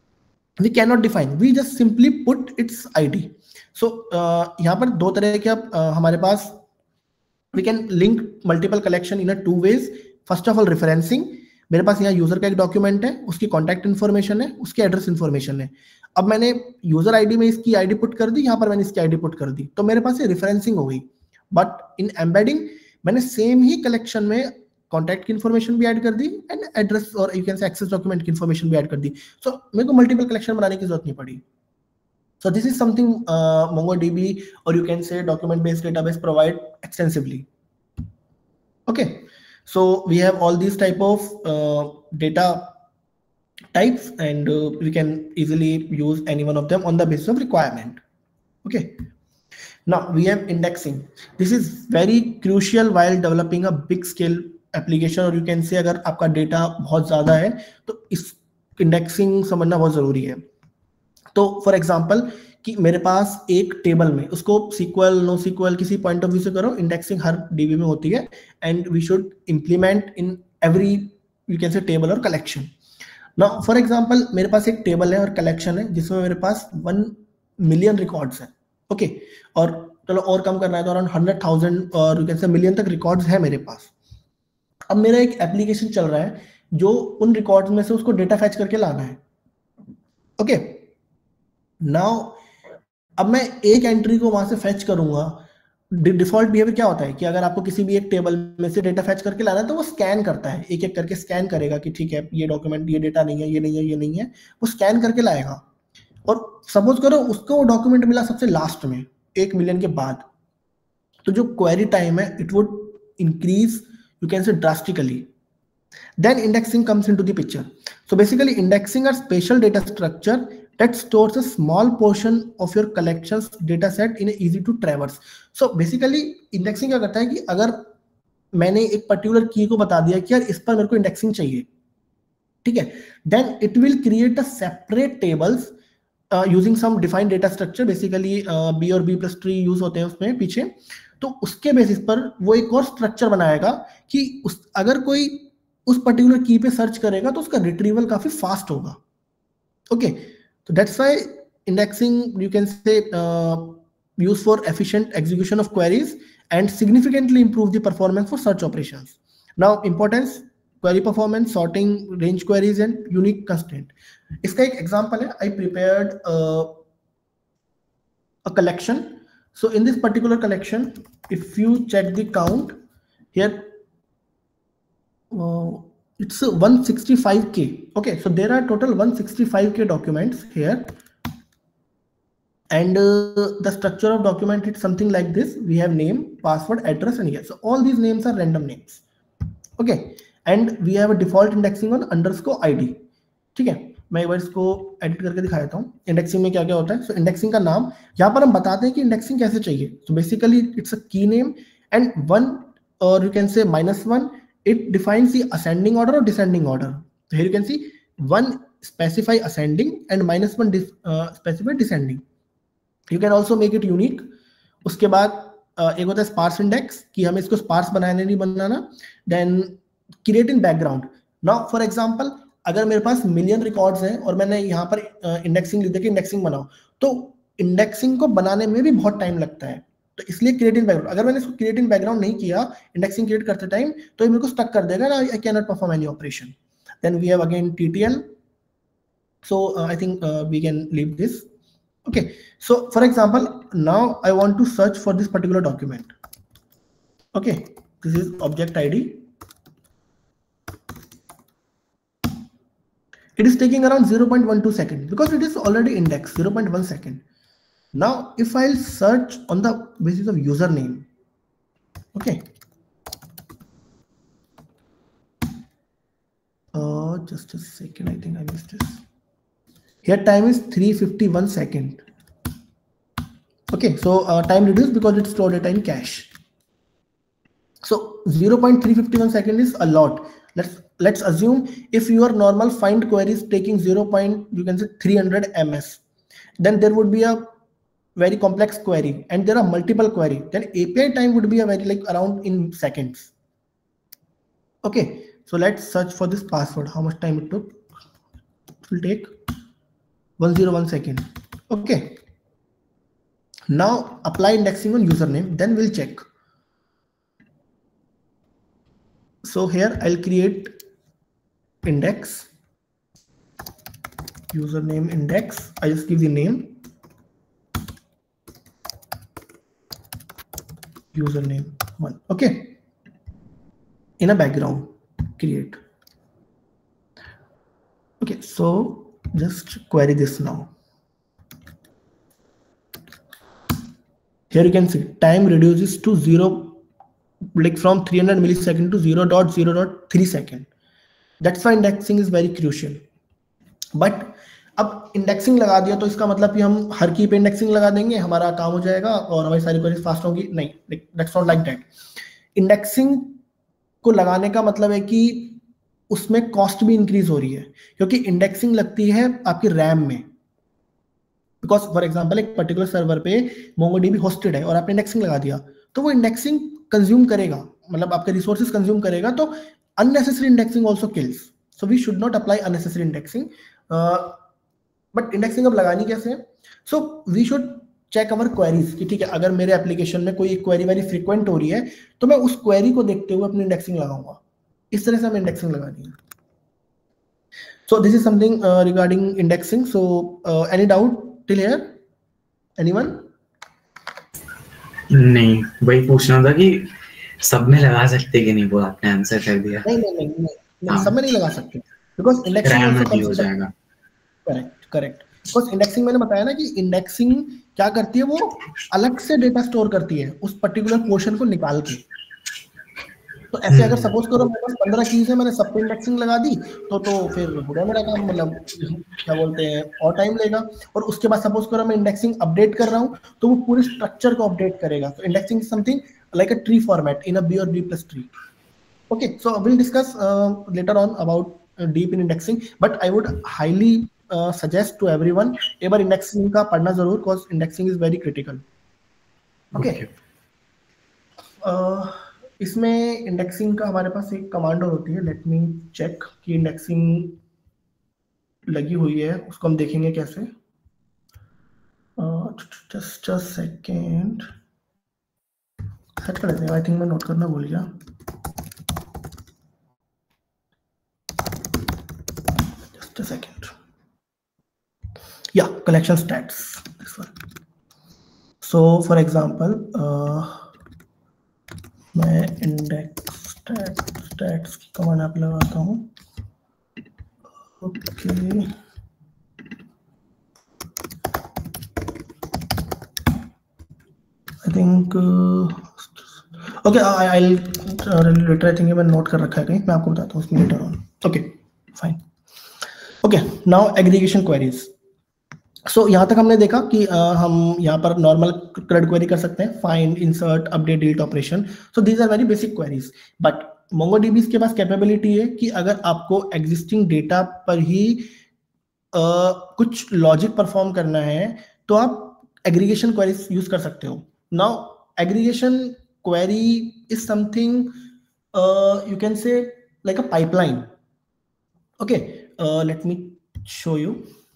we can not define, we just simply put its ID. So यहां पर दो तरह के आप uh, हमारे पास we can link multiple collection in a two ways. First of all referencing, मेरे पास यहाँ यूजर का एक डॉक्यूमेंट है, उसकी कॉन्टैक्ट इन्फॉर्मेशन है, उसकी एड्रेस इन्फॉर्मेशन है। अब मैंने यूजर आईडी में इसकी आईडी पुट कर दी, यहाँ पर मैंने इसकी आईडी पुट कर दी, तो मेरे पास ये रेफरेंसिंग हो गई। बट इन एम्बेडिंग मैंने सेम ही कलेक्शन में कॉन्टैक्ट की इन्फॉर्मेशन भी ऐड कर दी एंड एड्रेस और you can say access document की इन्फॉर्मेशन भी ऐड कर दी। सो so, मेरे को मल्टीपल कलेक्शन बनाने की जरूरत नहीं पड़ी। So this is something uh, MongoDB or you can say document-based database provide extensively. Okay, so we have all these type of uh, data types, and uh, we can easily use any one of them on the basis of requirement. Okay, now we have indexing. This is very crucial while developing a big scale application, or you can say अगर आपका data बहुत ज़्यादा है तो इस indexing समझना बहुत ज़रूरी है। तो फॉर एग्जाम्पल कि मेरे पास एक टेबल में, उसको सीक्वल नो सीक्वल किसी पॉइंट ऑफ व्यू से करो, इंडेक्सिंग हर डीबी में होती है, and we should implement in every you can say table और कलेक्शन। नाउ फॉर एग्जांपल मेरे पास एक टेबल है और कलेक्शन है जिसमें मेरे पास वन मिलियन रिकॉर्ड्स हैं, ओके okay? और चलो और कम करना है तो अराउंड हंड्रेड थाउजेंड और यू कैन से मिलियन तक रिकॉर्ड्स है मेरे पास। अब मेरा एक एप्लीकेशन चल रहा है जो उन रिकॉर्ड्स में से उसको डेटा फैच करके लाना है, ओके okay? नाउ अब मैं एक एंट्री को वहां से फैच करूंगा। डिफॉल्ट बिहेवियर क्या होता है कि अगर आपको किसी भी एक टेबल में से डेटा फैच करके लाना है तो वो स्कैन करता है, एक एक करके स्कैन करेगा कि ठीक है ये डॉक्यूमेंट ये डेटा नहीं है, ये नहीं है, ये नहीं है, वो स्कैन करके लाएगा। और सपोज करो उसको वो डॉक्यूमेंट मिला सबसे लास्ट में एक मिलियन के बाद, तो जो क्वेरी टाइम है it would increase you can say drastically. Then indexing comes into the picture. So basically indexing are spatial data structure that stores a small portion of your collections data set in a easy to traverse. So basically indexing क्या करता है कि अगर मैंने एक particular की को बता दिया कि यार इस पर मेरे को इंडेक्सिंग चाहिए, ठीक है, then it will create a separate tables uh, using some defined data structure. Basically uh, B और B plus tree use होते हैं उसमें पीछे, तो उसके बेसिस पर वो एक और स्ट्रक्चर बनाएगा कि उस अगर कोई उस पर्टिकुलर की पे सर्च करेगा तो उसका रिट्रीवल काफी फास्ट होगा. Okay, so that's why indexing you can say uh, used for efficient execution of queries and significantly improve the performance for search operations. Now importance, query performance, sorting, range queries and unique constraint. इसका एक example है, I prepared uh, a collection. So in this particular collection, if you check the count here, uh, it's one sixty-five K. Okay, so there are total one sixty-five K documents here, and uh, the structure of document is something like this. We have name, password, address and year. So all these names are random names. Okay, and we have a default indexing on underscore id. ठीक है, मैं एक बार इसको edit करके दिखा देता हूँ. Indexing में क्या क्या होता है. सो so, इंडेक्सिंग का नाम यहाँ पर हम बताते हैं कि इंडेक्सिंग कैसे चाहिए. सो basically it's a key name and one और you can say minus one. It defines the ascending order or descending order. So here you can see one specify ascending and minus one uh, specify descending. You can also make it unique. उसके बाद uh, एक होता है sparse index कि हमें इसको sparse बनाना नहीं बनाना. Then create in background. Now for example अगर मेरे पास million records हैं और मैंने यहाँ पर uh, indexing लिख दिया कि indexing बनाओ, तो indexing को बनाने में भी बहुत टाइम लगता है. तो इसलिए क्रिएट इन बैकग्राउंड, अगर मैंने इसको क्रिएट इन बैकग्राउंड नहीं किया इंडेक्सिंग क्रिएट करते टाइम तो ये मेरे को स्टक कर देगा ना, I can not perform any operation. Then we have again TTL. So I think we can leave this. Okay, so for example now I want to search for this particular document. Okay, this is object ID. It is taking around zero point one two seconds because it is already indexed. zero point one second. Now if I'll search on the basis of username, okay, uh just a second, I think I missed this. Here time is three fifty-one second. Okay, so uh, time reduced because it's stored data in cache. So zero point three five one second is a lot. Let's let's assume if your normal find query is taking zero point you can say three hundred ms, then there would be a very complex query and there are multiple query, then A P I time would be a very like around in seconds. Okay, so let's search for this password. How much time it took? It will take one hundred one second. Okay, now apply indexing on username, then we'll check. So here I'll create index, username index. I just give the name, username one. Okay, in a background create. Okay, so just query this now. Here you can see time reduces to zero, like from three hundred millisecond to zero point zero point three second. That's why indexing is very crucial. But अब indexing लगा दिया तो इसका मतलब कि हम हर की पे इंडेक्सिंग लगा देंगे, हमारा काम हो जाएगा और हमारी सारी क्वेरीज फास्ट होंगी. नहीं, that's not like that. Indexing को लगाने का मतलब है कि उसमें कॉस्ट भी इंक्रीज हो रही है क्योंकि इंडेक्सिंग लगती है आपकी रैम में. बिकॉज फॉर एग्जांपल एक पर्टिकुलर सर्वर पे मोंगोडीबी होस्टेड है और आपने इंडेक्सिंग लगा दिया तो वो इंडेक्सिंग कंज्यूम करेगा, मतलब आपके रिसोर्सेज कंज्यूम करेगा. तो unnecessary indexing also kills. So we should not apply unnecessary indexing. But indexing अब लगानी कैसे है? So we should check our queries कि ठीक है अगर मेरे एप्लीकेशन में कोई क्वेरी वेरी फ्रीक्वेंट हो रही है तो मैं उस क्वेरी को देखते हुए अपनी इंडेक्सिंग लगाऊंगा. इस तरह से हमें इंडेक्सिंग लगानी है. So this is something regarding indexing. So any doubt till here? Anyone? नहीं, वही पूछना था कि सब में लगा सकते कि नहीं, वो आपने आंसर कर दिया. नहीं नहीं नहीं, नहीं, नहीं सब में नहीं लगा सकते बिकॉज इंडेक्सिंग हो जाएगा. Correct correct. बिकॉज इंडेक्सिंग मैंने बताया ना कि इंडेक्सिंग क्या करती है, वो अलग से डेटा स्टोर करती है उस पर्टिकुलर पोर्शन को निकाल के. तो ऐसे अगर सपोज करो मेरे पास पंद्रह कीज है, मैंने सब पे इंडेक्सिंग लगा दी तो तो फिर हो गया मेरा काम, मतलब क्या बोलते हैं और टाइम लेगा। और उसके बाद सपोज करो मैं इंडेक्सिंग अपडेट कर रहा हूँ तो वो पूरे स्ट्रक्चर को अपडेट करेगा। तो indexing is something like a tree format in a B और B plus tree. Okay, so we'll discuss uh, later on about uh, deep in indexing, but I would highly uh, suggest to everyone एक बार indexing का पढ़ना जरूर, because indexing is very critical. Okay. Okay. Uh, इसमें indexing का हमारे पास एक command होती है, let me check कि indexing लगी हुई है, उसको हम देखेंगे कैसे। uh, just a second, set कर लेते हैं। I think मैं नोट करना भूल गया। A second. Yeah, collection stats. This one. So, for example, uh, मैं index stat stats की कमांड आप लगाता हूँ। Okay. I think. Uh, okay, I, I'll later. I think मैं नोट कर रखा है कहीं, मैं आपको बताता हूँ उसमें later on. Okay, fine. Okay, now aggregation queries. So यहाँ तक हमने देखा कि uh, हम यहाँ पर नॉर्मल CRUD क्वेरी कर सकते हैं, find, insert, update, delete operation. So these are very basic queries, but MongoDB के पास कैपेबिलिटी है कि अगर आपको एग्जिस्टिंग डेटा पर ही uh, कुछ लॉजिक परफॉर्म करना है तो आप एग्रीगेशन क्वेरीज यूज कर सकते हो। Now aggregation query is something you can say like a pipeline. Okay, Uh, let me show you.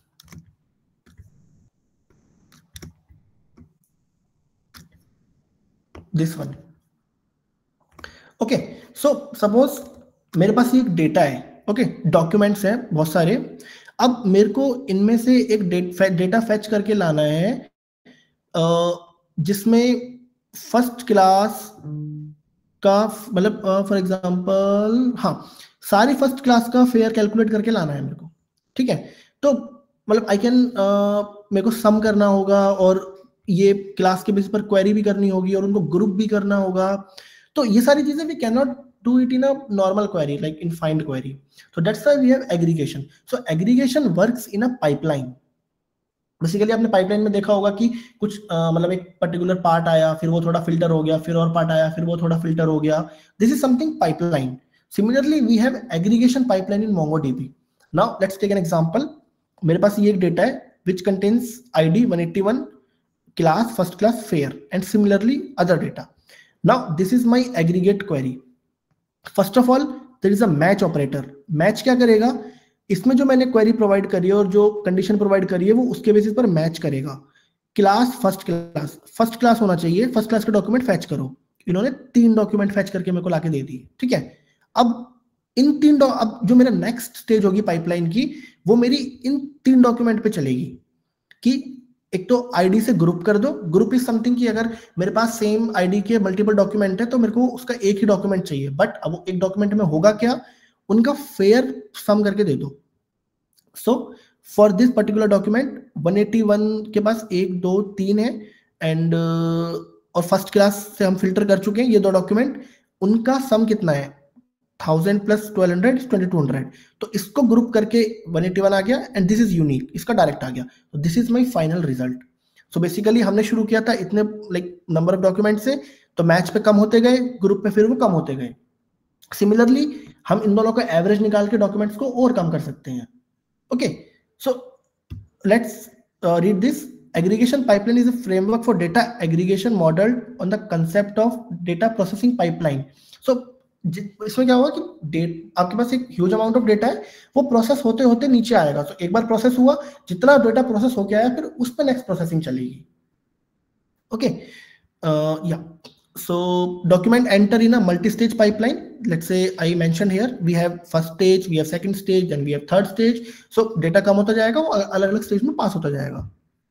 This one. Okay, so suppose मेरे पास एक डेटा है, ओके, डॉक्यूमेंट्स है बहुत सारे। अब मेरे को इनमें से एक डेटा फैच करके लाना है जिसमें फर्स्ट क्लास का, मतलब फॉर एग्जांपल, हाँ, सारी फर्स्ट क्लास का फेयर कैलकुलेट करके लाना है मेरे को, ठीक है। तो मतलब आई कैन, मेरे को सम करना होगा और ये क्लास के बेसिस पर क्वेरी भी करनी होगी और उनको ग्रुप भी करना होगा। तो ये सारी चीजें we can not do it in a normal query like in find query. So that's why we have aggregation. So aggregation works in a pipeline. Basically आपने पाइपलाइन में देखा होगा कि कुछ uh, मतलब एक पर्टिकुलर पार्ट आया, फिर वो थोड़ा फिल्टर हो गया, फिर और पार्ट आया, फिर वो थोड़ा फिल्टर हो गया। This is something pipeline. Similarly, we have aggregation pipeline in MongoDB. Now, let's take an example. मेरे पास ये एक डेटा है which contains I D one eighty-one, class, first class, fair, and similarly other data. Now, this is my aggregate query. First of all, there is a match operator. Match क्या करेगा? इसमें जो मैंने query provide करी है और जो condition provide करी है वो उसके basis पर match करेगा। Class, first class, first class होना चाहिए, first class का document fetch करो। इन्होंने तीन document fetch करके मेरे को लाके दे दिए, ठीक है। अब इन तीन, अब जो मेरा नेक्स्ट स्टेज होगी पाइपलाइन की, वो मेरी इन तीन डॉक्यूमेंट पे चलेगी कि एक तो आईडी से ग्रुप कर दो। ग्रुप इज समथिंग कि अगर मेरे पास सेम आईडी के मल्टीपल डॉक्यूमेंट है तो मेरे को उसका एक ही डॉक्यूमेंट चाहिए, बट अब वो एक डॉक्यूमेंट में होगा क्या, उनका फेयर सम करके दे दो। So for this particular document one eighty-one के पास एक, दो, तीन है, एंड और फर्स्ट क्लास से हम फिल्टर कर चुके हैं ये दो डॉक्यूमेंट, उनका सम कितना है, thousand plus twelve hundred twenty two hundred. तो इसको ग्रुप करके one eighty-one आ गया एंड दिस इज यूनिक, इसका डायरेक्ट आ गया। तो this is my final result. So basically हमने शुरू किया था इतने लाइक नंबर ऑफ डॉक्यूमेंट से, तो मैच पे कम होते गए, ग्रुप पे फिर वो कम होते गए। सिमिलरली हम इन दोनों का एवरेज निकाल के डॉक्यूमेंट्स को और कम कर सकते हैं। Okay, so let's read this. Aggregation pipeline is a framework for data aggregation modeled on the concept of data processing pipeline. So इसमें क्या होगा कि डेट आपके पास एक ह्यूज अमाउंट ऑफ डेटा है, वो प्रोसेस होते होते नीचे आएगा। तो so, एक बार प्रोसेस हुआ, जितना डेटा प्रोसेस हो गया है फिर उस पर नेक्स्ट प्रोसेसिंग चलेगी। ओके, या so document enter in a multi stage pipeline. Let's say I mention here we have first stage, we have second stage, then we have third stage. So data कम होता जाएगा, वो अलग अलग stage में pass होता जाएगा।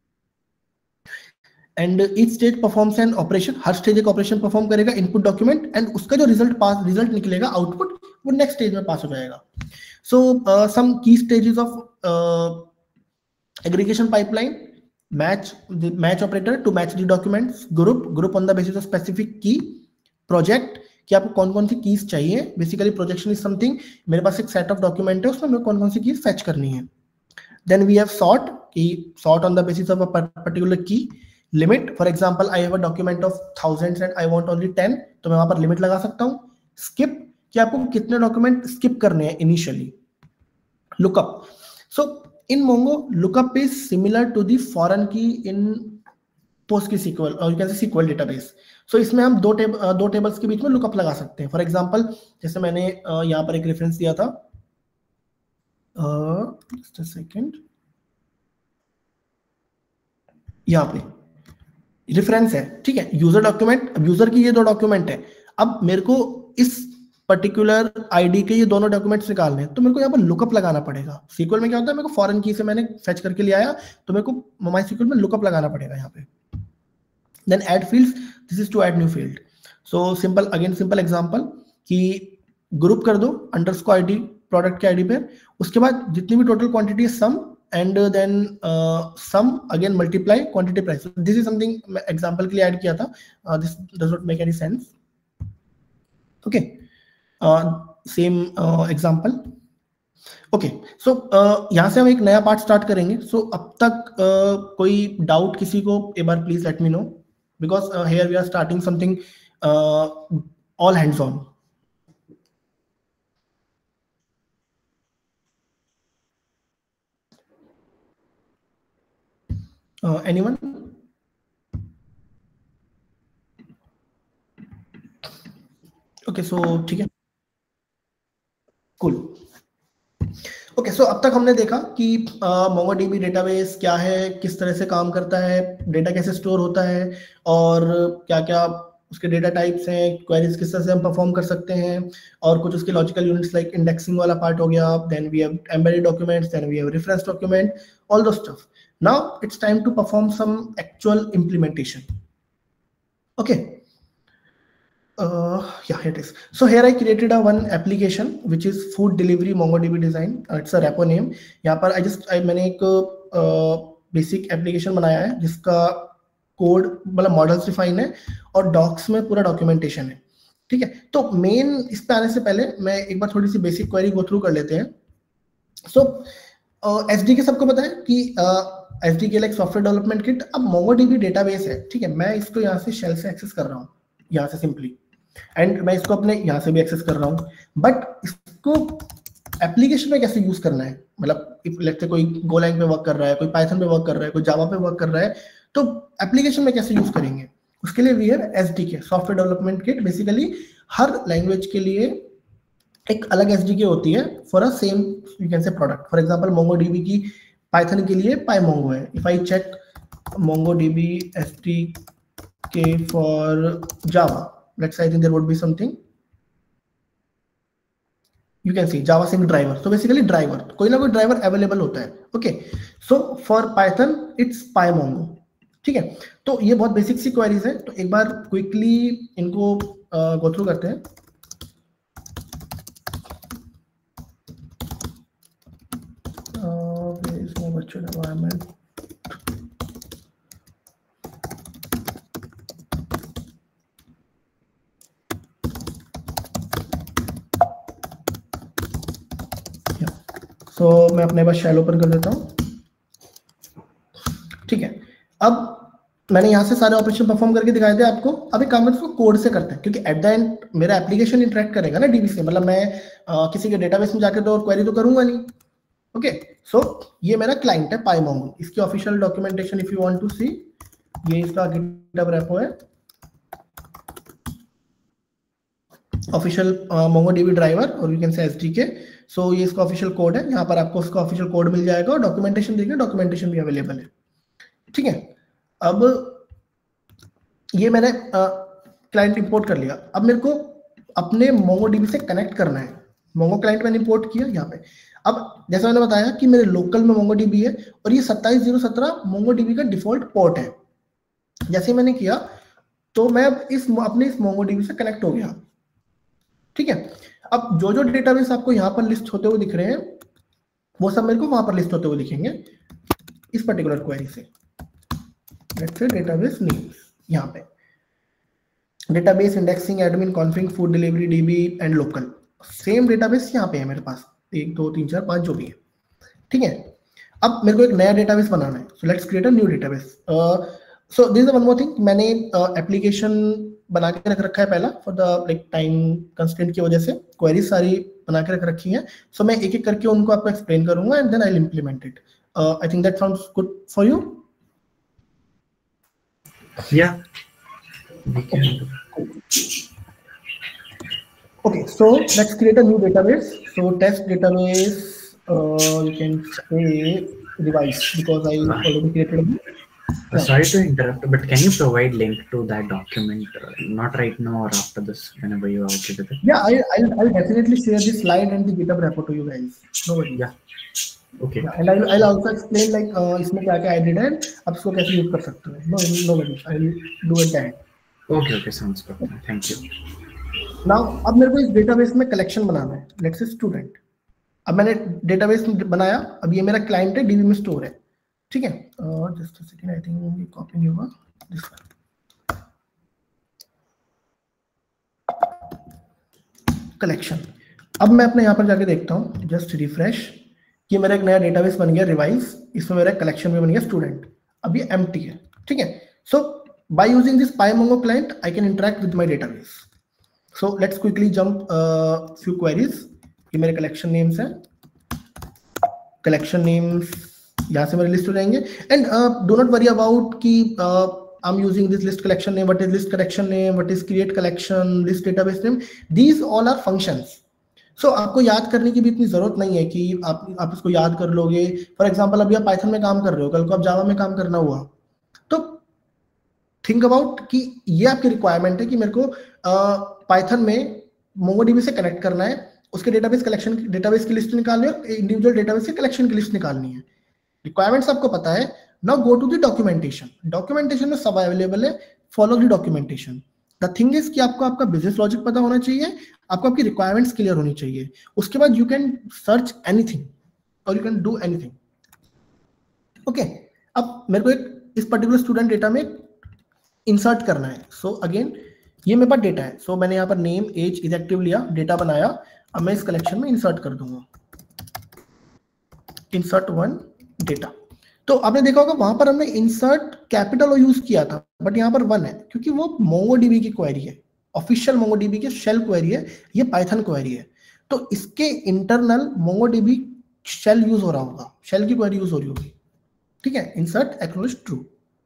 And each stage performs an operation, हर स्टेज एक ऑपरेशन परफॉर्म करेगा, इनपुट डॉक्यूमेंट, एंड उसका जो रिजल्ट पास रिजल्ट निकलेगा आउटपुट, वो नेक्स्ट स्टेज में पास हो जाएगा। So some key stages of aggregation pipeline: match the match operator to match the documents, group group on the basis of specific key, project कि आपको कौन कौन सी कीज चाहिए. बेसिकली प्रोजेक्शन इज समथिंग, मेरे पास एक सेट ऑफ डॉक्यूमेंट है, उसमें मेरे कौन कौन सी कीज फैच करनी है. देन वी हैव सॉर्ट, कि sort on the basis of a particular key. Limit, for example I have a document of thousands and I want only ten, तो मैं वहां पर लिमिट लगा सकता हूं. स्किप, कि आपको कितने डॉक्यूमेंट स्किप करने हैं initially. Lookup, so in Mongo lookup is similar to the foreign key in PostgreSQL और you can say SQL database. So इसमें हम दो टेब दो टेबल्स के बीच में लुकअप लगा सकते हैं. फॉर एग्जांपल जैसे मैंने यहाँ पर एक रेफरेंस दिया था, जस्ट अ सेकंड, यहाँ पे रेफरेंस है, ठीक है, यूजर डॉक्यूमेंट. अब यूजर की ये दो डॉक्यूमेंट है, अब मेरे को इस पर्टिकुलर आईडी के ये दोनों डॉक्यूमेंट्स निकालने हैं, तो मेरे को यहाँ पर लुकअप लगाना पड़ेगा. सीक्वल में क्या होता है, मेरे को फॉरेन की से मैंने फेच करके ले आया, तो मेरे को माई सीक्वल में लुकअप लगाना पड़ेगा यहाँ पे. Then add fields, this is to add new field. So simple, again simple example कि ग्रुप कर दो अंडरस्कोर आईडी प्रोडक्ट के आईडी पे, उसके बाद जितनी भी टोटल क्वांटिटी है sum, and then sum again multiply quantity price. This is something example के लिए ऐड किया था. This does not make any sense. Okay, same example. Okay, so यहाँ से हम एक नया पार्ट स्टार्ट करेंगे. सो so, अब तक uh, कोई डाउट किसी को, एक बार please let me know, because here we are starting something all hands on. Anyone? Okay, so ठीक है, कूल. ओके, सो अब तक हमने देखा कि मोंगोडीबी डेटाबेस क्या है, किस तरह से काम करता है, डेटा कैसे स्टोर होता है, और क्या क्या उसके डेटा टाइप्स हैं, क्वेरीज किस तरह से हम परफॉर्म कर सकते हैं, और कुछ उसके लॉजिकल यूनिट्स लाइक इंडेक्सिंग वाला पार्ट हो गया. Then we have embedded documents, then we have reference document, all those stuff. Now it's time to perform some actual implementation. Okay, Uh, yeah, it is. So here I created a one application which is food delivery MongoDB design. Uh, it's a repo name. यहाँ पर I just I मैंने एक basic uh, application बनाया है जिसका code मतलब models define है और डॉक्स में पूरा डॉक्यूमेंटेशन है. ठीक है, तो मेन इस पे आने से पहले मैं एक बार थोड़ी सी बेसिक क्वेरी गो थ्रू कर लेते हैं. सो एस डी के सबको पता है कि S D K like software development kit. अब MongoDB डेटाबेस है, ठीक है, मैं इसको यहाँ से शेल से एक्सेस कर रहा हूँ, यहाँ से सिंपली, एंड मैं इसको अपने यहाँ से भी एक्सेस कर रहा हूँ. बट इसको एप्लीकेशन में कैसे यूज करना है, मतलब लेट्स से कोई गोलैंग पे वर्क कर रहा है, कोई पाइथन पे वर्क कर रहा है, कोई जावा पे वर्क कर रहा है, तो एप्लीकेशन में कैसे यूज करेंगे, उसके लिए we have SDK, software development kit. Basically हर लैंग्वेज के लिए एक अलग एसडीके होती है for a same you can say product. For example MongoDB की पाइथन के लिए PyMongo है. If I check MongoDB SDK for Java, let's say I think there would be something you can see Java Sync driver. So basically driver, कोई ना कोई driver available होता है. Okay, so for Python it's PyMongo. ठीक है, तो ये बहुत बेसिक सी क्वेरीज है, तो एक बार क्विकली इनको गो थ्रू करते हैं. virtual environment. तो so, मैं अपने पास शैल ओपन कर देता हूँ. ठीक है, अब मैंने यहाँ से सारे ऑपरेशन परफॉर्म करके दिखाए थे आपको. अभी काम इसको कोड से करते हैं, क्योंकि एट द एंड मेरा एप्लीकेशन इंटरेक्ट करेगा ना डीबी से, मतलब मैं आ, किसी के डेटाबेस में जाकर तो और क्वेरी तो करूंगा नहीं. ओके, सो so, ये मेरा क्लाइंट है PyMongo. इसकी official documentation if you want to see, ये इसका गिटहब रेपो है, ऑफिशियल MongoDB ड्राइवर और you can say SDK. So ये इसका ऑफिशियल कोड है, यहाँ पर आपको उसका ऑफिशियल कोड मिल जाएगा और डॉक्यूमेंटेशन देखिए, डॉक्यूमेंटेशन भी अवेलेबल है. ठीक है, अब ये मैंने क्लाइंट इंपोर्ट कर लिया. अब मेरे को अपने MongoDB से कनेक्ट करना है. Mongo क्लाइंट मैंने इंपोर्ट किया यहाँ पे. अब जैसा मैंने बताया कि मेरे लोकल में MongoDB है और ये सत्ताईस जीरो सत्रह MongoDB का डिफॉल्ट पोर्ट है. जैसे मैंने किया तो मैं अब इस अपने इस MongoDB से कनेक्ट हो गया. ठीक है, अब जो जो डेटाबेस आपको यहाँ पर लिस्ट होते हुए दिख रहे हैं वो सब मेरे को वहां पर लिस्ट होते हुए दिखेंगे इस पर्टिकुलर क्वेरी से. लेट्स से डेटाबेस नेम्स यहाँ पे. Database, indexing, admin, config, food delivery, DB and local. Same database यहाँ पे है मेरे पास, एक दो तीन चार पांच जो भी है, ठीक है। अब मेरे को एक नया डेटाबेस बनाना है, so let's create a new database. So this is one more thing, मैंने एप्लीकेशन uh, बना के रख रखा है पहला, for the like time constraint की वजह से क्वेरीज सारी बना के रख रखी है। सो so, मैं एक एक करके उनको आपको एक्सप्लेन करूंगा and then I will implement it. I think that sounds good for you. Yeah. Okay. Okay, so let's create a new database. So test database, uh, you can say revise because I already created a. Uh, sorry to interrupt, but can you provide link to that document? Uh, not right now or after this, whenever you are okay with it. Yeah, I, I'll, I'll definitely share this slide and the GitHub repo to you guys. No worries. Yeah. Okay. Yeah, and I'll, I'll also explain like uh, इसमें क्या क्या added है, आप इसको कैसे use कर सकते हो. No, no worries. I'll do it then. Okay, okay, sounds good. Thank you. Now, अब मेरे को इस database में collection बनाना है. Let's say student. अब मैंने database बनाया, अब ये मेरा client है, D B में store है. ठीक है, just a second, I think ये कॉपी नहीं होगा, दिस वन। कलेक्शन, अब मैं अपने यहाँ पर जाके देखता हूँ, जस्ट रिफ्रेश, कि मेरा एक नया डेटाबेस बन गया रिवाइज, इसमें मेरा कलेक्शन में बन गया स्टूडेंट, अब ये एम्प्टी है, ठीक है। So by using this PyMongo client I can interact with my database. So let's quickly jump few queries. ये मेरे कलेक्शन नेम्स हैं, कलेक्शन नेम्स यहाँ से मेरे लिस्ट हो जाएंगे। And do not worry about कि I am using this list collection name, what is list collection name, what is create collection, list database name, these all are functions. So आपको याद करने की भी इतनी जरूरत नहीं है कि आप आप इसको याद कर लोगे। फॉर एग्जांपल अभी आप पाइथन में काम कर रहे हो, कल को आप जावा में काम करना हुआ, तो थिंक अबाउट कि ये आपकी रिक्वायरमेंट है कि मेरे को पाइथन uh, में मोंगोडीबी से कनेक्ट करना है, उसके डेटाबेस कलेक्शन डेटाबेस की लिस्ट निकालनी है और इंडिविजुअल डेटाबेस के कलेक्शन की लिस्ट निकालनी है। रिक्वायरमेंट्स आपको पता है। Now go to the documentation. Documentation में सब अवेलेबल है, follow the documentation. The thing is कि आपको आपका बिजनेस लॉजिक पता होना चाहिए, आपको आपकी रिक्वायरमेंट्स क्लियर होनी चाहिए। उसके बाद यू कैन सर्च एनीथिंग और you can do anything. Okay, अब मेरे को एक इस पर्टिकुलर स्टूडेंट डेटा में इंसर्ट करना है। सो so, अगेन ये मेरे पास डेटा है। सो so, मैंने यहाँ पर नेम एज इज एक्टिव लिया, डेटा बनाया। अब मैं इस कलेक्शन में इंसर्ट कर दूंगा, इंसर्ट वन डेटा। तो आपने देखा होगा वहां पर हमने इंसर्ट कैपिटल ओ यूज किया था, बट यहाँ पर वन है क्योंकि वो मोंगोडीबी की क्वेरी है, ऑफिशियल मोंगोडीबी की शेल क्वेरी है, ये पाइथन क्वेरी है। तो इसके इंटरनल मोंगोडीबी शेल यूज हो रहा होगा, शेल की क्वेरी यूज हो रही होगी, ठीक है। Insert acknowledge true.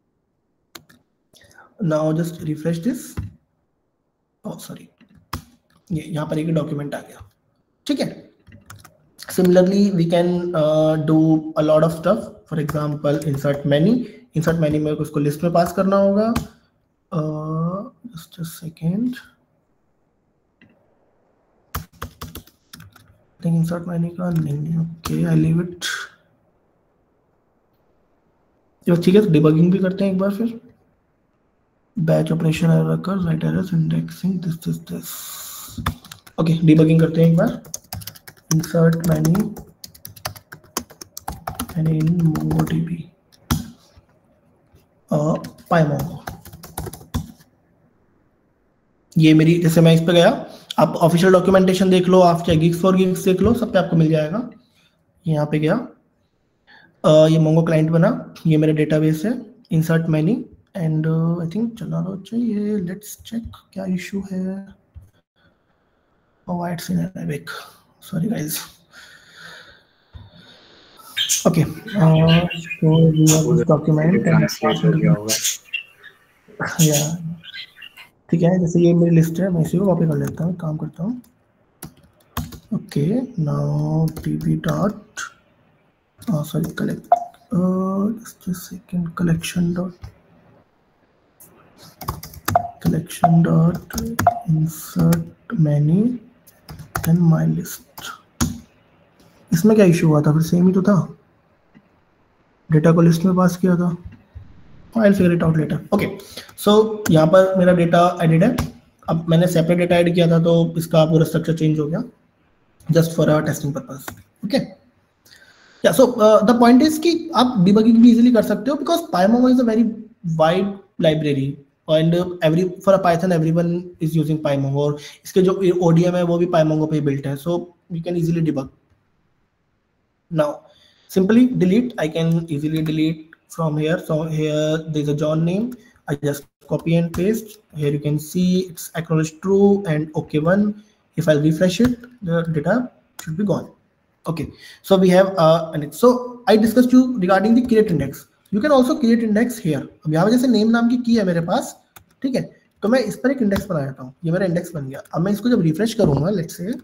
Now just refresh this. Oh sorry, ये यहाँ पर एक डॉक्यूमेंट आ गया, ठीक है। Similarly, we can uh, do a lot of stuff. For example, insert many. Insert many में उसको लिस्ट में पास करना होगा। uh, just a second. I think insert many का नहीं है। Okay, I leave it. ये ठीक है, डिबगिंग भी करते हैं एक बार फिर। बैच ऑपरेशन एरर कर, write errors, indexing, this this this. Okay, debugging करते हैं एक बार। Insert many and in MongoDB, uh, PyMongo। ये मेरी, जैसे मैं इस पे गया, आप ऑफिशियल डॉक्यूमेंटेशन देख लो, आप चाहे गिग्स फॉर गिग्स देख लो, सब पे आपको मिल जाएगा। यहाँ पे गया, uh, ये मोंगो क्लाइंट बना, ये मेरा डेटाबेस है। Insert many and I think चला रहा चाहिए। लेट्स चेक क्या इशू है। oh, it's in Arabic. Sorry guys. Okay, uh, so we have this document and yeah, ठीक है। जैसे ये मेरी लिस्ट है, मैं इसी को कॉपी कर लेता हूँ, काम करता हूँ। Okay, now db dot uh, sorry collect uh, just a second, collection dot collection dot insert many and my list। इसमें क्या इशू हुआ था? फिर सेम ही तो था, डेटा को लिस्ट में पास किया था। I'll figure it out later. Okay, so यहाँ पर मेरा डेटा एडिड है। अब मैंने सेपरेट डेटा ऐड किया था तो इसका पूरा स्ट्रक्चर चेंज हो गया, just for our testing purpose. Okay, या सो द पॉइंट इज कि आप डिबगिंग भी इजीली कर सकते हो because PyMongo is a very wide library. And every for Python everyone is using PyMongo, और इसके जो ओडीएम है वो भी पाइमोंगो पे बिल्ट है, so you can easily debug. Now simply delete, I can easily delete from here. So here there is a John name, I just copy and paste. Here you can see it's acknowledged true and okay one. If I refresh it, the data should be gone. Okay, so we have uh and so I discussed you regarding the create index. You can also create index here. अब यहाँ जैसे name नाम की key है मेरे पास, ठीक है, तो मैं इस पर एक इंडेक्स बना देता हूँ. ये मेरा इंडेक्स बन गया. अब मैं इसको जब रिफ्रेश करूंगा, let's say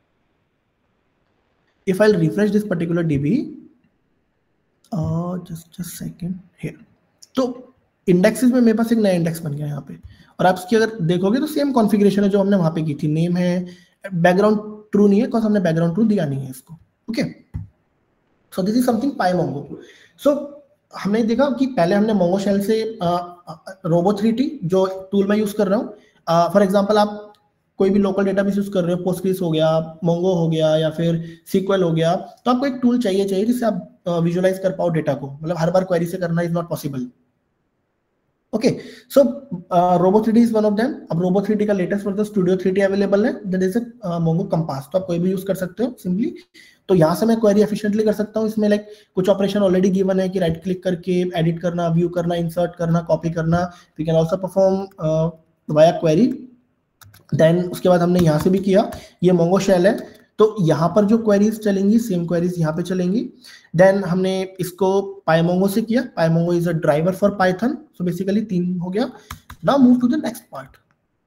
if I'll refresh this particular D B, uh, just just second here, तो इंडेक्सेस में मेरे पास एक नया इंडेक्स बन गया यहाँ पे. और आप इसकी अगर देखोगे तो सेम कॉन्फ़िगरेशन है जो हमने वहाँ पे की थी. नेम है, बैकग्राउंड ट्रू नहीं है बिकॉज हमने बैकग्राउंड ट्रू दिया नहीं है इसको. Okay, so this is something PyMongo. So हमने देखा कि पहले हमने मोंगो शेल से रोबो थ्री टी जो टूल मैं यूज कर रहा हूँ, फॉर एग्जांपल आप कोई भी लोकल डेटाबेस यूज कर रहे हो, पोस्टग्रेस हो गया, मोंगो हो गया या फिर सीक्वल हो गया, तो आपको एक टूल चाहिए चाहिए जिससे आप विजुअलाइज कर पाओ डेटा को. मतलब हर बार क्वेरी से करना is not possible. Okay, so Robo three D is one of them. अब रोबो थ्री डी का latest version Studio three D available है, that is a Mongo Compass. तो आप कोई भी यूज कर सकते हो सिंपली. तो यहाँ से मैं क्वेरी एफिशिएंटली कर सकता हूँ. इसमें लाइक कुछ ऑपरेशन ऑलरेडी गिवन है कि राइट क्लिक करके एडिट करना, व्यू करना, इंसर्ट करना, कॉपी करना. We can also perform via query. Then उसके बाद हमने यहाँ से भी किया. ये मोंगो शेल है, तो यहाँ पर जो क्वेरीज चलेंगी सेम क्वेरीज यहाँ पे चलेंगी. देन हमने इसको पाइमोंगो से किया. PyMongo is a driver for Python. So basically तीन हो गया. Now move to the next part.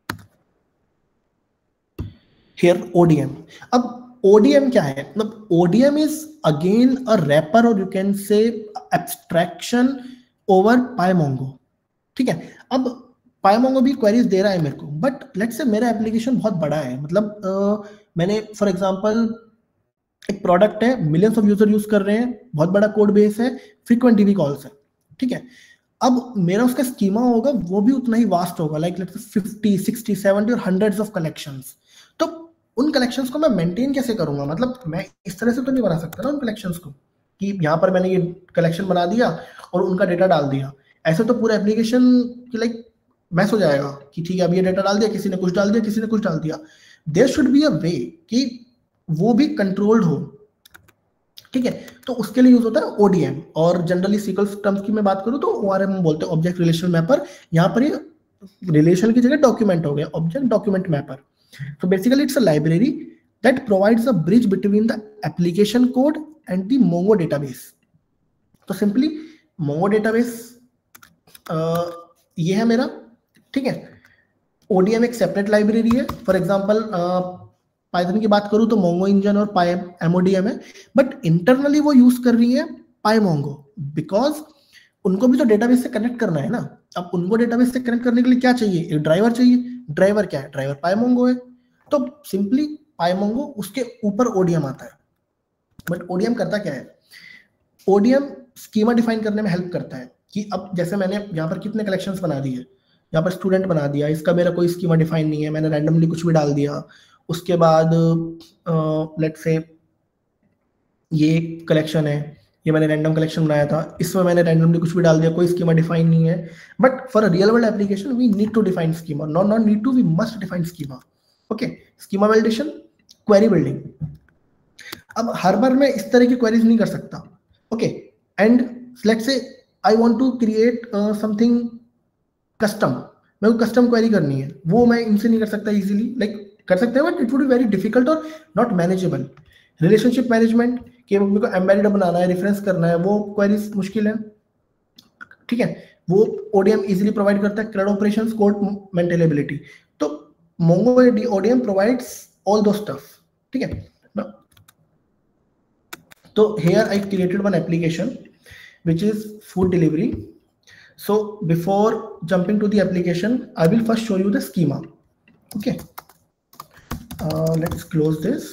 Here ODM. अब ओडीएम क्या है? मतलब ODM is again a wrapper और you can say abstraction over PyMongo. ठीक है, अब पाइमोंगो भी क्वेरीज दे रहा है मेरे को, बट लेट्स से मेरा एप्लीकेशन बहुत बड़ा है. मतलब uh, मैंने फॉर एग्जांपल एक प्रोडक्ट है, मिलियंस ऑफ यूजर यूज कर रहे हैं, बहुत बड़ा कोड बेस है, फ्रीक्वेंट डीबी कॉल्स है. ठीक है, अब मेरा उसका स्कीमा होगा वो भी उतना ही वास्ट होगा, like let's say fifty, sixty, seventy और हंड्रेड्स ऑफ कलेक्शंस. तो उन कलेक्शंस को मैं मेंटेन कैसे करूंगा? मतलब मैं इस तरह से तो नहीं बना सकता ना उन कलेक्शंस को कि यहाँ पर मैंने ये कलेक्शन बना दिया और उनका डेटा डाल दिया. ऐसे तो पूरा एप्लीकेशन की लाइक मैस हो जाएगा कि ठीक है अब ये डेटा डाल दिया, किसी ने कुछ डाल दिया, किसी ने कुछ डाल दिया. There should be a way कि वो भी कंट्रोल्ड हो. ठीक है, तो उसके लिए यूज होता है ओडीएम. और जनरली सीक्वल टर्म्स की मैं बात करूं तो ओआरएम बोलते हैं, ऑब्जेक्ट रिलेशनल मैपर. यहाँ पर ये रिलेशन की जगह डॉक्यूमेंट हो गया, object document mapper. So basically it's a library that provides a bridge between the application code and the Mongo database. तो simply Mongo database uh, ये है मेरा. ठीक है, O D M एक सेपरेट लाइब्रेरी है. फॉर एग्जांपल पाइथन की बात करूं तो Mongo इंजन और पाई एमओडीएम है, बट इंटरनली वो यूज कर रही है पाइमोंगो बिकॉज उनको भी तो डेटाबेस से कनेक्ट करना है ना. अब उनको डेटाबेस से कनेक्ट करने के लिए क्या चाहिए? एक ड्राइवर चाहिए. ड्राइवर क्या है? ड्राइवर पाइमोंगो है. तो सिंपली पाइमोंगो उसके ऊपर ओडीएम आता है. बट ओडीएम करता क्या है? ओडीएम स्कीमा डिफाइन करने में हेल्प करता है कि अब जैसे मैंने यहाँ पर कितने कलेक्शंस बना दिए, यहाँ पर स्टूडेंट बना दिया, इसका मेरा कोई स्कीमा डिफाइन नहीं है, मैंने रैंडमली कुछ भी डाल दिया. उसके बाद लेट्स से ये कलेक्शन है, ये मैंने रैंडम कलेक्शन बनाया था, इसमें मैंने रैंडमली कुछ भी डाल दिया, कोई स्कीमा डिफाइन नहीं है. But for a real world application we need to define schema. Not not need to, we must define schema. Okay, schema validation, query building. अब हर बार मैं इस तरह की क्वेरीज नहीं कर सकता. Okay, and let's say I want to create something custom. मैं को कस्टम क्वेरी करनी है, वो मैं इनसे नहीं कर सकता इजीली. लाइक like, कर सकते हैं but it would be very difficult और नॉट मैनेजेबल. रिलेशनशिप मैनेजमेंट के मेरे को एम्बेडेड बनाना है, रेफरेंस करना है, वो क्वेरीज मुश्किल है. ठीक है, वो ओडीएम इजीली प्रोवाइड करता है. CRUD operations, code maintainability. तो Mongo O D M provides all those stuff. ठीक है ना. तो here I created one application which is food delivery. So before jumping to the application, I will first show you the schema. Okay, uh, let's close this.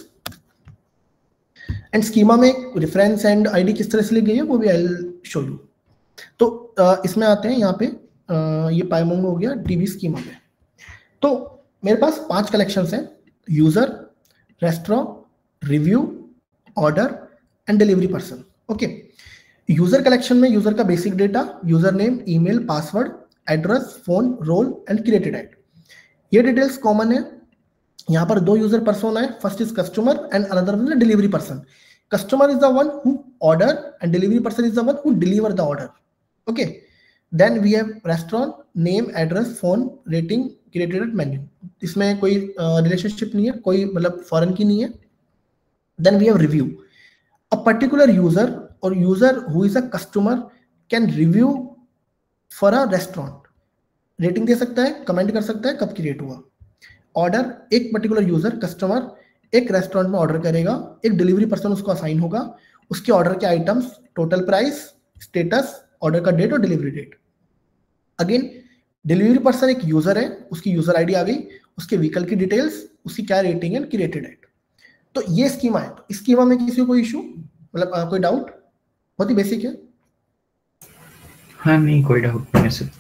And schema में reference and I D किस तरह से ली गई है वो भी I'll show you. तो uh, इसमें आते हैं यहाँ पे uh, ये पाइमोंगो हो गया डीबी स्कीमा में. तो मेरे पास पांच कलेक्शंस हैं: user, restaurant, review, order and delivery person. Okay, user collection में यूजर का basic data, user name, email, password, address, phone, role and created at. ये डिटेल्स कॉमन है। यहाँ पर दो यूजर पर्सोना है, first is customer and another is delivery person. Customer is the one who order and delivery person is the one who deliver the order. Okay, then we have restaurant, name, address, phone, rating, created menu. इसमें कोई relationship uh, नहीं है, कोई मतलब foreign key नहीं है। Then we have review, a particular user और user who is a customer can review for a restaurant, rating दे सकता है, कमेंट कर सकता है कब क्रिएट हुआ। ऑर्डर, एक पर्टिकुलर यूजर कस्टमर एक रेस्टोरेंट में ऑर्डर करेगा, एक डिलीवरी पर्सन उसको असाइन होगा, उसके ऑर्डर के items, total price, status, order का डेट और delivery date. Again delivery person एक यूजर है, उसकी यूजर आईडी आ गई, उसके व्हीकल की डिटेल्स, उसकी क्या रेटिंग एंड क्रिएटेड है। तो ये स्कीमा है। तो स्कीमा में किसी को कोई इशू मतलब uh, कोई डाउट? बहुत ही बेसिक है। हाँ नहीं कोई डाउट नहीं sir.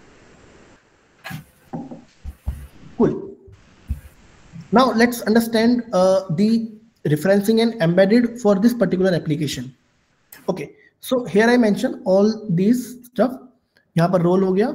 Cool. Now let's understand uh, the referencing and embedded for this particular application. Okay, so here I mention all these stuff. यहाँ पर रोल हो गया,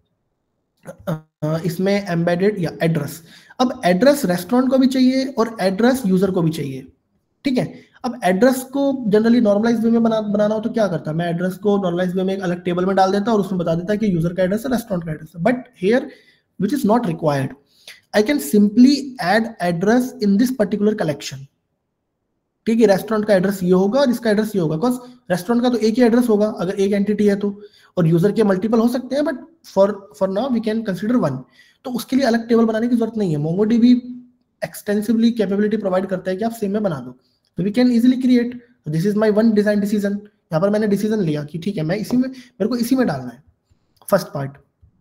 uh, इसमें embedded या एड्रेस। अब एड्रेस रेस्टोरेंट को भी चाहिए और एड्रेस यूजर को भी चाहिए, ठीक है। अब एड्रेस को जनरली नॉर्मलाइज वे में बना बनाना हो तो क्या करता है, मैं एड्रेस को नॉर्मलाइज वे में एक अलग टेबल में डाल देता और उसमें बता देता है कि यूजर का एड्रेस है, रेस्टोरेंट का एड्रेस है। But here which is not required, I can simply add address in this particular collection. ठीक है, रेस्टोरेंट का एड्रेस ये होगा और इसका एड्रेस ये होगा, बिकॉज रेस्टोरेंट का तो एक ही एड्रेस होगा अगर एक एंटिटी है तो, और यूजर के मल्टीपल हो सकते हैं, but for for now we can consider one. तो उसके लिए अलग टेबल बनाने की जरूरत नहीं है। मोंगोडीबी एक्सटेंसिवली कैपेबिलिटी प्रोवाइड करता है कि आप सेम में बना दो, तो we can easily create. This is my one design decision. यहाँ पर मैंने डिसीजन लिया कि ठीक है मैं इसी में, मेरे को इसी में डालना है first part.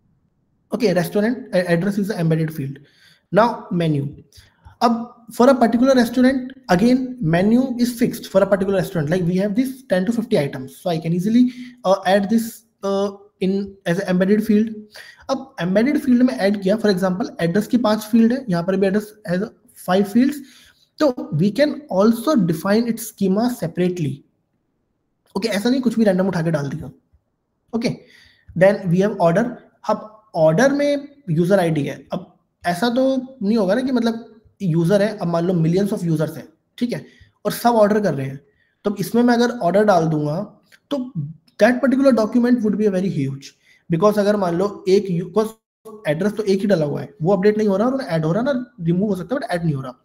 Okay, restaurant address is embedded field. Now menu. अब for a particular restaurant, again menu is fixed for a particular restaurant. Like we have this ten to fifty items, so I can easily uh, add this uh, in as an embedded field. अब embedded field में add किया, for example address की पांच field है, यहाँ पर भी address has five fields. तो we can also define its schema separately. Okay, ऐसा नहीं कुछ भी random उठा के डाल दिया। Okay, then we have order. अब order में user I D है। अब ऐसा तो नहीं होगा ना कि मतलब यूजर है, अब मान लो मिलियंस ऑफ यूजर्स हैं, ठीक है, और सब ऑर्डर कर रहे हैं, तो इसमें मैं अगर ऑर्डर डाल दूंगा तो that particular document would be a very huge. Because अगर मान लो एक एड्रेस तो एक ही डाला हुआ है, वो अपडेट नहीं हो रहा और ऐड हो रहा ना, रिमूव हो सकता है बट ऐड नहीं हो रहा।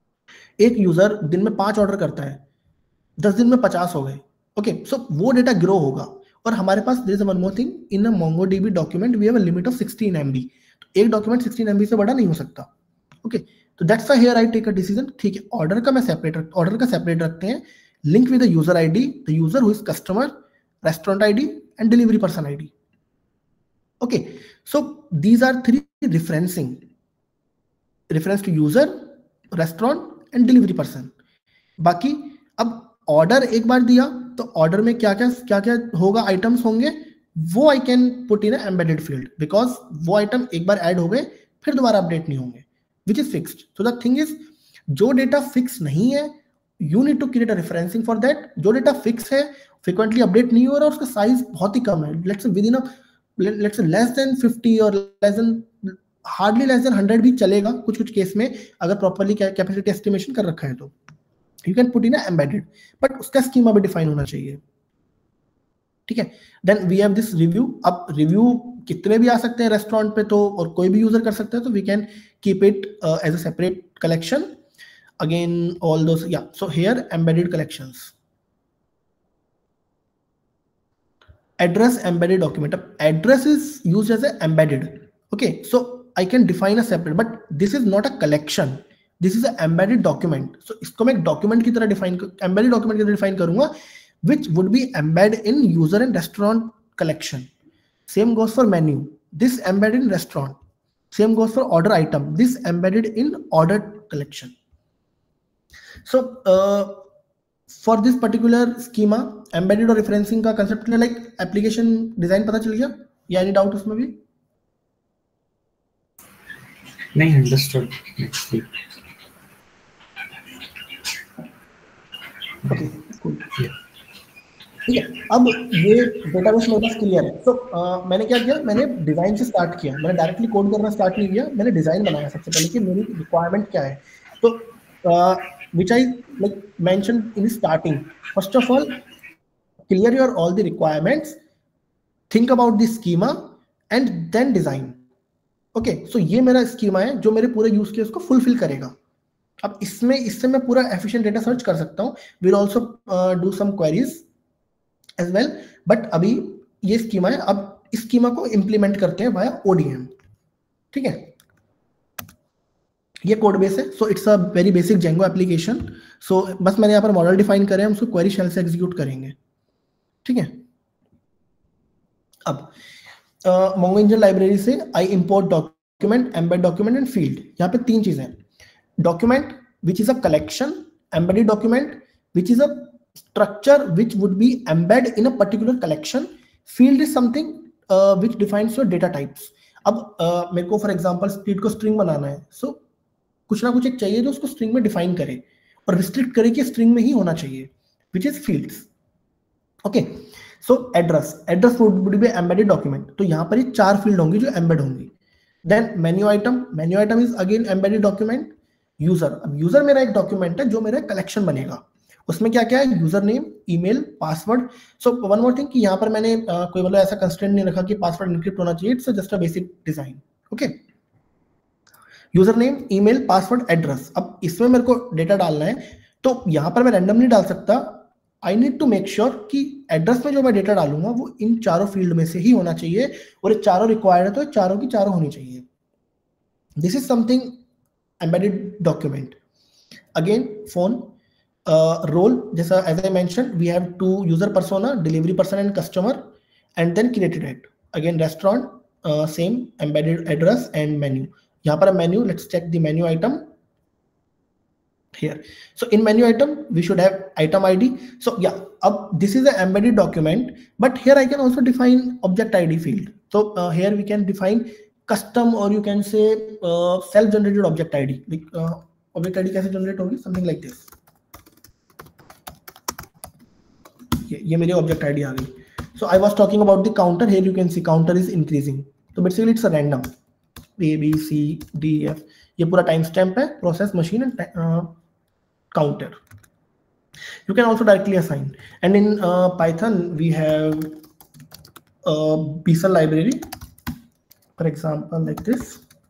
एक यूजर दिन में पांच ऑर्डर करता है, दस दिन में पचास हो गए। ओके, सो वो डेटा ग्रो होगा। और हमारे पास there is one more thing, in a MongoDB document we have a limit of sixteen MB. एक डॉक्यूमेंट सिक्सटीन एमबी से बड़ा नहीं हो सकता। ओके, तो that's why here I take a decision, ठीक है ऑर्डर का मैं सेपरेट ऑर्डर का सेपरेट रखते हैं, link with the user ID, the user who is customer, restaurant ID and delivery person ID. Okay, so these are three referencing, reference to user, restaurant and delivery person. बाकी अब order एक बार दिया तो order में क्या क्या क्या क्या होगा, आइटम्स होंगे, वो I can put in embedded field, because वो आइटम एक बार ऐड हो गए फिर दोबारा अपडेट नहीं होंगे, which is fixed. So the thing is, जो डेटा फिक्स नहीं है you need to create a referencing for that. जो डेटा फिक्स है, फ्रिक्वेंटली अपडेट नहीं हो रहा, उसका साइज बहुत ही कम है, let's say within let's say less than fifty और less than hardly less than hundred भी चलेगा कुछ कुछ केस में, अगर प्रॉपर्ली कैपेसिटी एस्टिमेशन कर रखा है तो you can put in embedded, but उसका स्कीमा भी डिफाइन होना चाहिए, ठीक है। Then we have this review. अब रिव्यू कितने भी आ सकते हैं रेस्टोरेंट पे तो, और कोई भी यूजर कर सकता है, तो we can keep it as a separate collection. Again all those, या so here embedded collections, address embedded document. Address is used as a embedded. Okay, so I can define a separate, but this is not a collection, this is an embedded document. So इसको मैं एक document की तरह define, embedded document की तरह define करूंगा, which would be embedded in user and restaurant collection. Same goes for menu, this embedded in restaurant. Same goes for order item, this embedded in order collection. So uh, for this particular schema, embedded और referencing का concept like application design पता चल गया या any doubt उसमें भी? नहीं, understood. Next week. Okay, cool. Yeah. ठीक है, अब ये डेटाबेस मेरे पास क्लियर है। तो uh, मैंने क्या किया, मैंने डिजाइन से स्टार्ट किया, मैंने डायरेक्टली कोड करना स्टार्ट नहीं किया, मैंने डिजाइन बनाया सबसे पहले कि मेरी रिक्वायरमेंट क्या है। तो which I like mention in starting, first of all clear your all the requirements, think about the schema and then design. Okay, so ये मेरा स्कीमा है जो मेरे पूरे यूज केस को फुलफिल करेगा। अब इसमें इससे मैं पूरा एफिशिएंट डेटा सर्च कर सकता हूँ। Will also do some queries as well, but अभी ये स्कीमा है। अब इस स्कीमा को इंप्लीमेंट करते हैं वाया ओडीएम। ठीक है, ये कोड बेस है। So it's a very basic Django application. So बस मैंने यहाँ पर मॉडल डिफाइन करे, हम उसको क्वेरी शेल से एग्जीक्यूट करेंगे। ठीक है, अब मोंगो इंजन लाइब्रेरी से I import document, embed document and field. यहाँ पे तीन चीजें हैं, document which is a collection, embedded document which is a structure which would be embed in a particular collection, field is something uh, which defines your data types. अब uh, मेरे को for example speed को string बनाना है, so so, कुछ ना कुछ एक चाहिए जो उसको स्ट्रिंग में डिफाइन करे और रिस्ट्रिक्ट करे कि स्ट्रिंग में ही होना चाहिए, which is fields. Okay, so address, address would be embedded document. तो यहाँ पर ये चार फील्ड होंगी जो एम्बेड होंगी। Then menu item, menu item is again embedded document. User, अब यूजर मेरा एक डॉक्यूमेंट है जो मेरा कलेक्शन बनेगा, उसमें क्या क्या है, user name, email, password. So one more thing कि यहाँ पर मैंने uh, कोई मतलब ऐसा कंस्ट्रेंट नहीं रखा कि पासवर्ड इनक्रिप्ट होना चाहिए, it's just a basic design. Okay, user name, email, password, address. अब इसमें मेरे को डेटा डालना है, तो यहाँ पर मैं रैंडम नहीं डाल सकता। I need to make sure कि एड्रेस में जो मैं डेटा डालूंगा वो इन चारों फील्ड में से ही होना चाहिए, और ये चारों रिक्वायर्ड है तो चारों की चारों होनी चाहिए। This is something embedded document. Again phone, Uh, role, जैसा as I mentioned, we have two user persona, delivery person and customer, and then created it. Again, restaurant, uh, same embedded address and menu. यहाँ पर menu, let's check the menu item here. So in menu item, we should have item I D. So yeah, अब this is an embedded document, but here I can also define object I D field. So uh, here we can define custom, or you can say uh, self-generated object I D. Like uh, object I D कैसे generate होगी? Something like this. ये, ये मेरी object ID आ गई। So I was talking about the counter, here you can see counter is increasing. तो basically it's a random A B C D F, ये पूरा टाइम स्टैम्प है, process, machine and counter. You can also directly assign, and in Python we have BSON library, for example like this.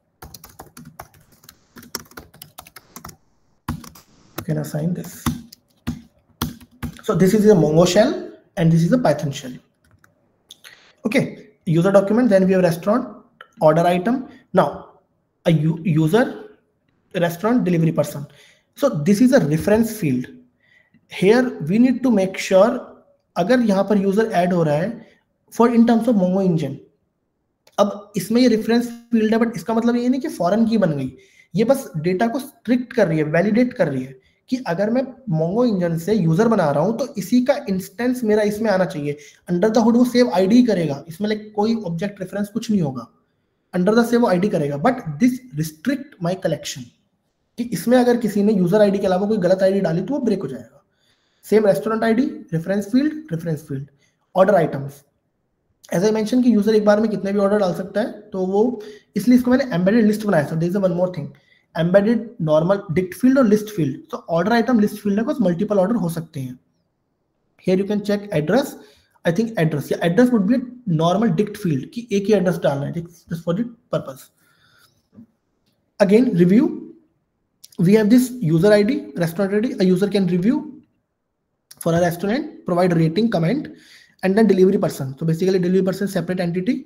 You can assign this. So this is a Mongo shell and this is a Python shell. Okay, user document, then we have restaurant, order item. Now a user, restaurant, delivery person. So this is a reference field. Here we need to make sure अगर यहाँ पर user add हो रहा है for in terms of Mongo engine. अब इसमें ये reference field है, but इसका मतलब ये नहीं कि foreign की बन गई, ये बस डेटा को strict कर रही है, validate कर रही है कि अगर मैं मोंगो इंजन से यूजर बना रहा हूं तो इसी का इंस्टेंस मेरा इसमें आना चाहिए। अंडर द हुड वो सेव आईडी करेगा, इसमें लाइक कोई ऑब्जेक्ट रेफरेंस कुछ नहीं होगा, अंडर द सेव वो आईडी करेगा, but this restrict my collection कि इसमें अगर किसी ने यूजर आईडी के अलावा कोई गलत आईडी डाली तो वो ब्रेक हो जाएगा। Same restaurant ID, reference field, reference field, order items. As I mention कि यूजर एक बार में कितने भी ऑर्डर डाल सकता है, तो वो इसलिए इसको मैंने एम्बेडेड लिस्ट बनाया था। There is one more thing, embedded normal dict field और list field. So order item list field है, because multiple order हो सकते हैं। Here you can check address. I think address, yeah, address would be a normal dict field कि एक ही address डालना है, just for the purpose. Again review, we have this user I D, restaurant I D. A user can review for a restaurant, provide rating, comment, and then delivery person. So basically delivery person separate entity.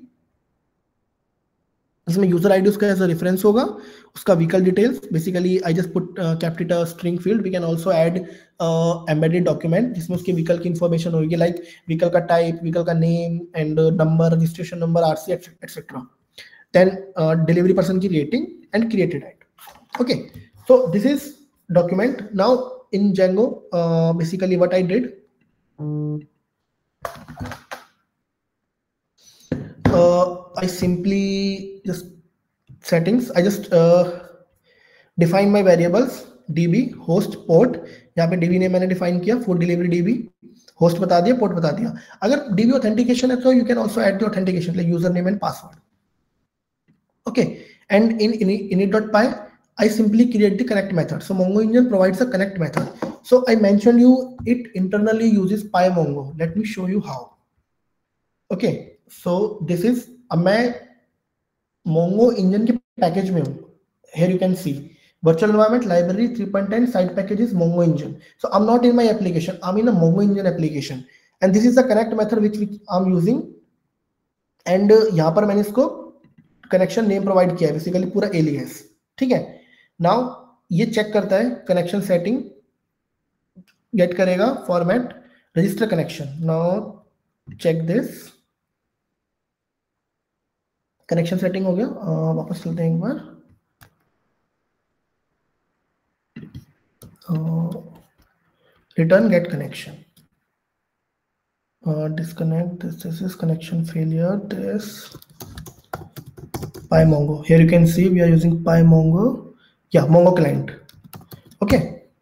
इसमें user ID उसका as a reference होगा, उसका vehicle details, basically I just put kept it a string field. We can also add embedded document जिसमें उसके vehicle की information होगी, like vehicle का type, vehicle का name and number, registration number, RC etcetera. Then delivery person की rating and created at. Okay, so this is document. Now in Django basically what I did, Uh, I simply just settings. I just uh, define my variables, db, host, port. यहाँ पे db name मैंने define किया, food delivery db, host बता दिया, port बता दिया. अगर dB authentication है तो you can also add the authentication like user name and password. Okay, and in init.py I simply create the connect method. So Mongo engine provides a connect method. So I mentioned you it internally uses PyMongo. Let me show you how. Okay, so this is अब मैं Mongo engine के package में हूँ. Here you can see virtual environment library three point ten side package is Mongo engine. So I'm not in my application, I'm in a Mongo engine application, and this is the connect method which, which I'm using. And uh, यहाँ पर मैंने इसको connection name provide किया है, basically पूरा alias. ठीक है, now ये चेक करता है कनेक्शन सेटिंग, गेट करेगा format register connection. Now check this, connection setting हो गया. uh, वापस चलते हैं एक बार. Return get connection, disconnect this, this is connection failure, this PyMongo. Here you can see we are using PyMongo. Yeah, Mongo client. Okay.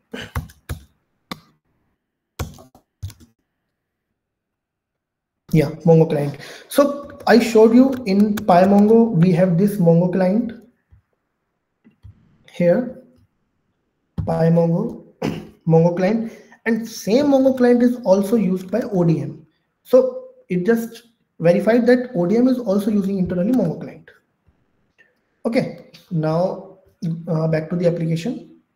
Yeah, Mongo client. So I showed you in PyMongo we have this Mongo client here. PyMongo Mongo client, and same Mongo client is also used by O D M. So it just verified that O D M is also using internally Mongo client. Okay, now uh, back to the application.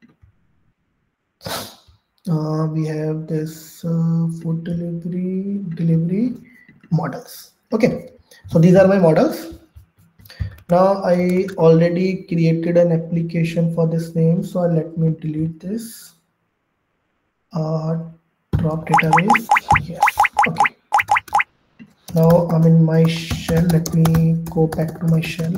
Uh, we have this uh, food delivery delivery models. Okay, so these are my models. Now I already created an application for this name, so let me delete this. Uh, drop database. Yes. Okay. Now I'm in my shell. Let me go back to my shell.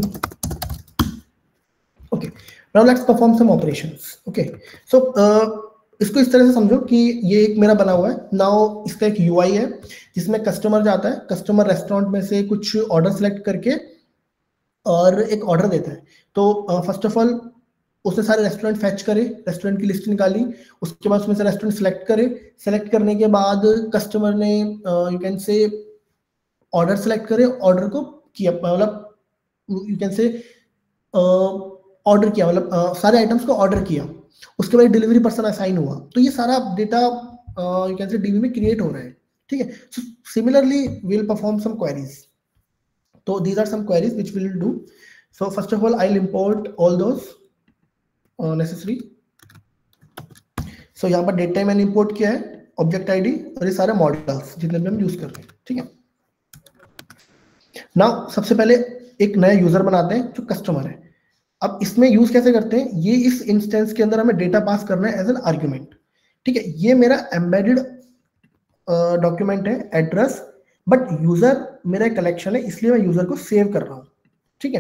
Okay, now let's perform some operations. Okay, so uh, इसको इस तरह से समझो कि ये एक मेरा बना हुआ है. नाउ इसका एक यूआई है जिसमें कस्टमर जाता है, कस्टमर रेस्टोरेंट में से कुछ ऑर्डर सेलेक्ट करके और एक ऑर्डर देता है. तो फर्स्ट ऑफ ऑल उसने सारे रेस्टोरेंट फैच करे, रेस्टोरेंट की लिस्ट निकाली, उसके बाद उसमें से रेस्टोरेंट सेलेक्ट करे. सेलेक्ट करने के बाद कस्टमर ने you can say order select करे, ऑर्डर को किया, मतलब यू कैन से ऑर्डर किया, मतलब uh, सारे आइटम्स को ऑर्डर किया. उसके बाद डिलीवरी पर्सन असाइन हुआ. तो ये सारा data you can say DB में क्रिएट हो रहा है. ठीक है, so similarly we will perform some queries. तो these are some queries which we will do. So first of all I will import all those necessary. So यहाँ पर data मैंने इंपोर्ट किया है, ऑब्जेक्ट आईडी और ये सारे मॉडल्स जितने भी हम यूज कर रहे हैं. ठीक है, नाउ सबसे पहले एक नया यूजर बनाते हैं जो कस्टमर है. अब इसमें यूज कैसे करते हैं, ये इस इंस्टेंस के अंदर हमें डेटा पास करना है एज एन आर्ग्यूमेंट. ठीक है, ये मेरा एम्बेडेड डॉक्यूमेंट है, एड्रेस, बट यूजर मेरा कलेक्शन है, इसलिए मैं यूजर को सेव कर रहा हूं. ठीक है,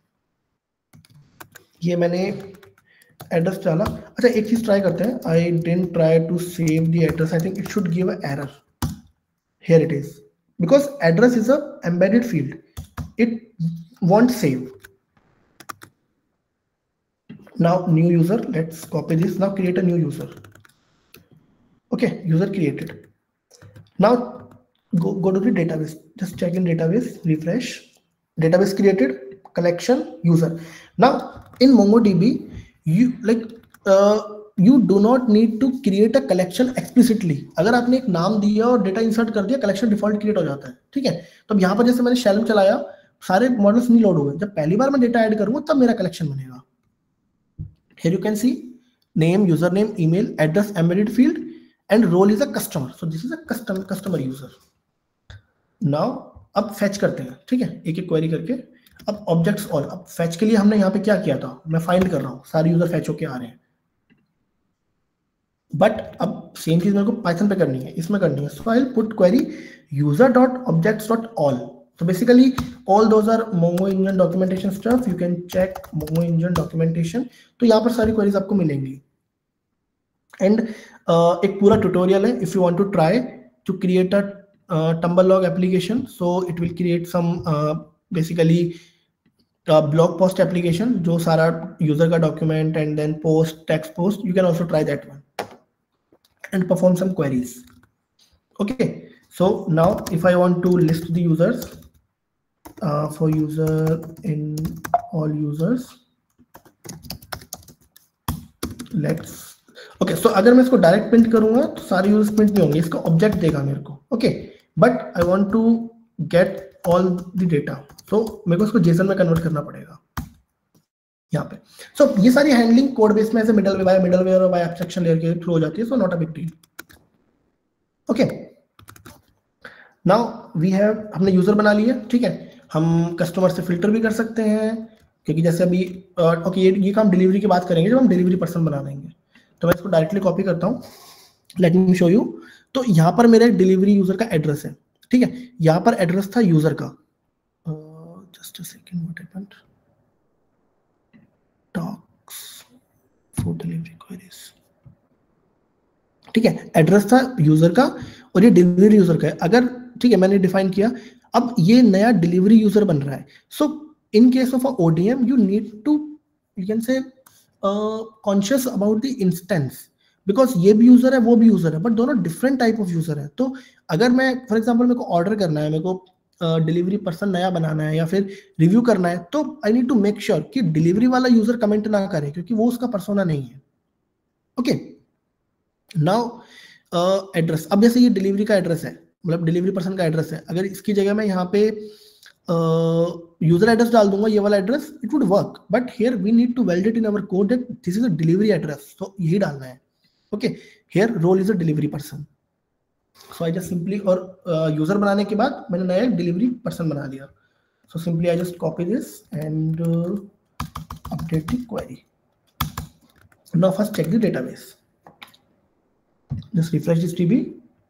ये मैंने एड्रेस डाला. अच्छा, एक चीज ट्राई करते हैं. I didn't try to save the address. I think it should give a error. Here it is, because address is a embedded field, it won't save. Now new user, let's copy this. Now create a new user. Okay, user created. Now go, go to the database, just check in database, refresh, database created, collection, user. Now in MongoDB you like uh, you do not need to create a collection explicitly. अगर आपने एक नाम दिया और data insert कर दिया, collection default create हो जाता है. ठीक है, तो अब यहाँ पर जैसे मैंने शेल में चलाया, सारे मॉडल्स नहीं लोड हुए. जब पहली बार मैं डेटा ऐड करूंगा तब मेरा कलेक्शन बनेगा. Here you can see name, username, email, address, embedded field, and role is a customer. So this is a custom customer user. Now अब fetch करते हैं. ठीक है, एक एक क्वेरी करके. अब objects all. अब fetch के लिए हमने यहाँ पे क्या किया था, मैं find कर रहा हूँ, सारे यूजर fetch होके आ रहे हैं. बट अब सेम चीज मेरे को पाइथन पे करनी है, इसमें करनी है. So I'll put query user dot objects dot all. So basically all those are Mongo engine documentation stuff. You can check Mongo engine documentation. तो यहाँ पर सारी queries आपको मिलेंगी. And uh, एक पूरा tutorial है. If you want to try to create a uh, Tumblr application, so it will create some uh, basically uh, blog post application जो सारा user का document and then post text post. You can also try that one and perform some queries. Okay, so now if I want to list the users uh, for user in all users, let's okay, so अगर मैं इसको direct print करूंगा तो सारे users print नहीं होंगे, इसका object देगा मेरे को. Okay, but I want to get all the data, तो मेरे को इसको जेसन में कन्वर्ट करना पड़ेगा यहाँ पे. सो so, ये सारी हैंडलिंग कोड बेस में ऐसे मिडल बाय मिडलवेयर और बाय एब्स्ट्रैक्शन लेयर के थ्रू हो जाती है, so not a big deal. Okay, now we have, हमने यूजर बना लिया. ठीक है, हम कस्टमर से फिल्टर भी कर सकते हैं, क्योंकि जैसे अभी ओके okay, ये ये काम डिलीवरी की बात करेंगे जब हम डिलीवरी पर्सन बना देंगे. तो मैं इसको डायरेक्टली कॉपी करता हूँ, लेट मी शो यू. तो यहाँ पर मेरा डिलीवरी यूजर का एड्रेस है. ठीक है, यहाँ पर एड्रेस था यूजर का. Just a second, what happened, talks for delivery queries. ठीक है, एड्रेस था यूजर का और ये डिलीवरी यूजर का है. अगर ठीक है, मैंने डिफाइन किया, अब ये नया डिलीवरी यूजर बन रहा है. So in case of a ODM you need to, you can say conscious about the instance, because ये भी यूजर है वो भी यूजर है, बट दोनों डिफरेंट टाइप ऑफ यूजर है. तो अगर मैं फॉर एग्जांपल मेरे को ऑर्डर करना है, मेरे को डिलीवरी uh, पर्सन नया बनाना है या फिर रिव्यू करना है, तो I need to make sure कि डिलीवरी वाला यूजर कमेंट ना करे, क्योंकि वो उसका पर्सोना नहीं है. ओके, नाउ एड्रेस, अब जैसे ये डिलीवरी का एड्रेस है, मतलब डिलीवरी पर्सन का एड्रेस है, अगर इसकी जगह मैं यहाँ पे यूजर uh, एड्रेस डाल दूंगा, ये वाला address, it would work, but here we need to validate in our code that this is a delivery address, तो यही डालना है. Okay, here role is a delivery person, so I just simply, और user uh, बनाने के बाद मैंने नया डिलीवरी पर्सन बना लिया. So simply I just copy this and update the query. Now first check the database, just refresh this DB.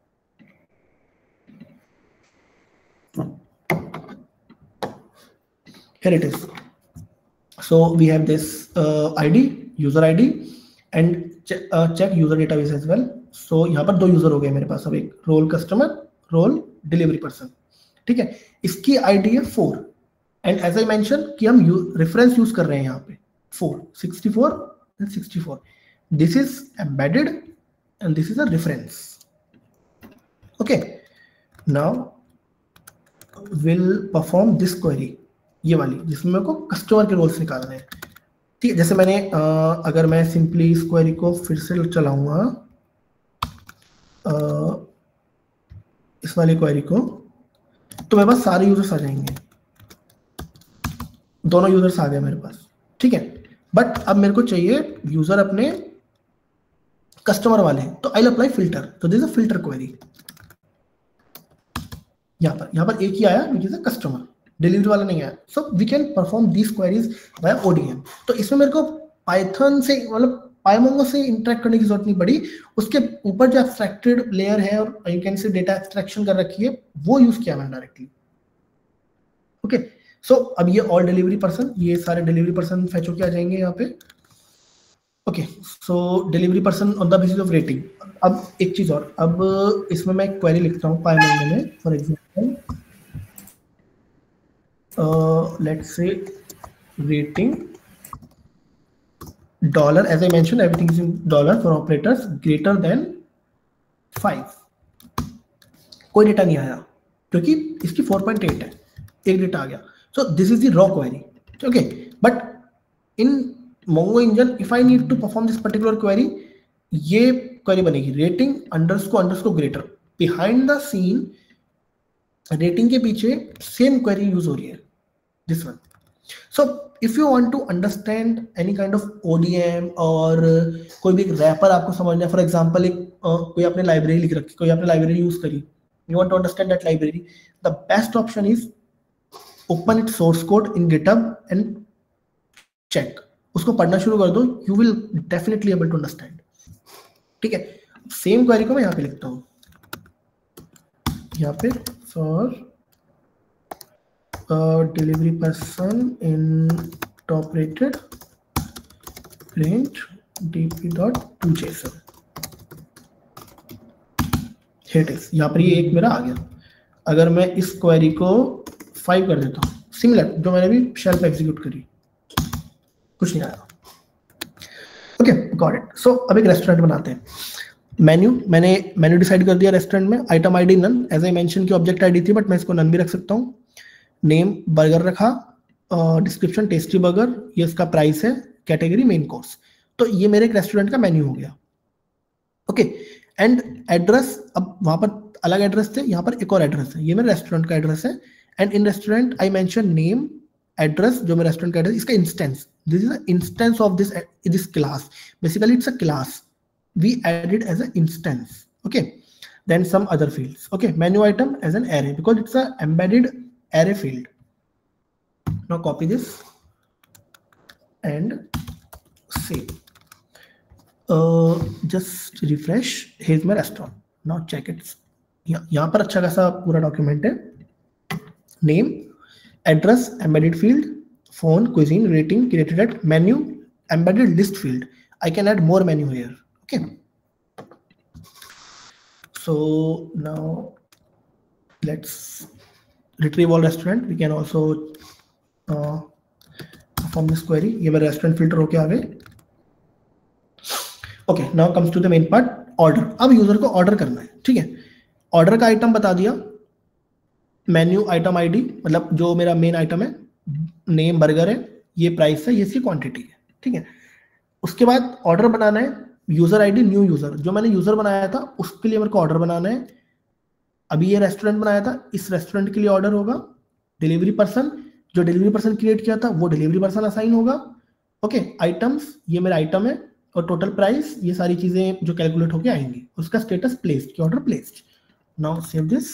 Here it is. So we have this uh, I D, user I D, and check, uh, check user database as well. So यहाँ पर दो user हो गए मेरे पास, अब एक role customer, role delivery person. ठीक है, इसकी आईडी है four, and as I mention कि हम रेफरेंस यूज कर रहे हैं यहाँ पे four, sixty four and sixty four. This is embedded and this is a reference. Okay, now will perform this query, ये वाली जिसमें मेरे को कस्टमर के रोल्स निकालने हैं. ठीक है, जैसे मैंने आ, अगर मैं सिंपली इस क्वेरी को फिर से चलाऊंगा, इस वाली क्वेरी को, तो मेरे पास सारे यूजर्स आ जाएंगे, दोनों यूजर्स आ गए मेरे पास. ठीक है, बट अब मेरे को चाहिए यूजर अपने कस्टमर वाले, तो आई विल अप्लाई फिल्टर. तो this is a filter query. यहाँ पर यहाँ पर एक ही आया which is a customer, delivery वाला नहीं आया. So we can perform these queries by ODM. तो इसमें मेरे को पाइथन से, मतलब पाइमोंगो से इंटरेक्ट करने की जरूरत नहीं पड़ी. उसके ऊपर जो एब्स्ट्रैक्टेड लेयर है और you can say data extraction कर रखी है, वो यूज किया मैंने डायरेक्टली. ओके, सो अब ये ऑल डिलीवरी पर्सन, ये सारे डिलीवरी पर्सन फैच होके आ जाएंगे यहाँ पे. Okay, so delivery person on the basis of rating. अब एक चीज और, अब इसमें मैं एक क्वेरी लिखता हूँ पाइमोंगो में, for example Uh, let's say rating dollar, as I mentioned everything is in dollar for operators greater than five. कोई डेटा नहीं आया क्योंकि इसकी फोर पॉइंट एट है, एक डेटा आ गया. So this is the raw query. Okay, but इन Mongo engine if I need to perform this particular query, ये क्वेरी बनेगी rating underscore underscore greater. Behind the scene rating के पीछे same query use हो रही है, this one. So if you want to understand any kind of O D M और कोई भी रैपर आपको समझना है, फॉर एग्जांपल एक uh, कोई आपने लाइब्रेरी लिख रखी, कोई आपने लाइब्रेरी यूज करी, you want to understand that library, the best option is open its source code in GitHub and check. उसको पढ़ना शुरू कर दो, you will definitely able to understand. ठीक है, सेम क्वेरी को मैं यहाँ पे लिखता हूँ, यहाँ पे for Uh, delivery person in top rated print dp.toJSON. Here it is. यहाँ पर ये एक मेरा आ गया. अगर मैं इस क्वेरी को फाइव कर देता हूँ, सिमिलर जो मैंने भी शेल पे एग्जीक्यूट करी, कुछ नहीं आया. Okay, got it. सो अब एक रेस्टोरेंट बनाते हैं. मेन्यू, मैंने मेन्यू डिसाइड कर दिया रेस्टोरेंट में. Item ID none, as I mention की ऑब्जेक्ट आईडी थी बट मैं इसको नन भी रख सकता हूँ. नेम बर्गर रखा, डिस्क्रिप्शन टेस्टी बर्गर, ये इसका प्राइस है, कैटेगरी मेन कोर्स. तो ये मेरे एक रेस्टोरेंट का मेन्यू हो गया. ओके, एंड एड्रेस, अब वहां पर अलग एड्रेस थे, यहाँ पर एक और एड्रेस है, ये मेरे रेस्टोरेंट का एड्रेस है. And in restaurant I mention name, address, जो मेरे रेस्टोरेंट का एड्रेस, इसका instance, this is a instance of this this class. Basically it's a class, we added as an instance. Okay, then some other fields. Okay, menu item as an array because it's a embedded array field. Now copy this and save. Uh, just refresh. Here's my restaurant. Now check it. यहाँ पर अच्छा खासा पूरा document है. Name, address, embedded field, phone, cuisine, rating, created at, menu, embedded list field. I can add more menu here. Okay, so now let's retrieve all restaurant. We can also uh, perform this query. ये मेरा restaurant filter होके आ गए. Okay, now comes to the main part, order. अब user को order करना है. ठीक है, order का item बता दिया, menu item I D, मतलब जो मेरा main item है, name burger है, ये price है, ये इसकी quantity है. ठीक है, उसके बाद order बनाना है. यूजर आईडी न्यू यूजर, जो मैंने यूजर बनाया था उसके लिए मेरे को ऑर्डर बनाना है. अभी ये रेस्टोरेंट बनाया था, इस रेस्टोरेंट के लिए ऑर्डर होगा. डिलीवरी पर्सन, जो डिलीवरी पर्सन क्रिएट किया था वो डिलीवरी पर्सन असाइन होगा. ओके, आइटम्स, ये मेरा आइटम है, और टोटल प्राइस, ये सारी चीजें जो कैलकुलेट होके आएंगी. उसका स्टेटस प्लेस्ड, की order placed. Now save this,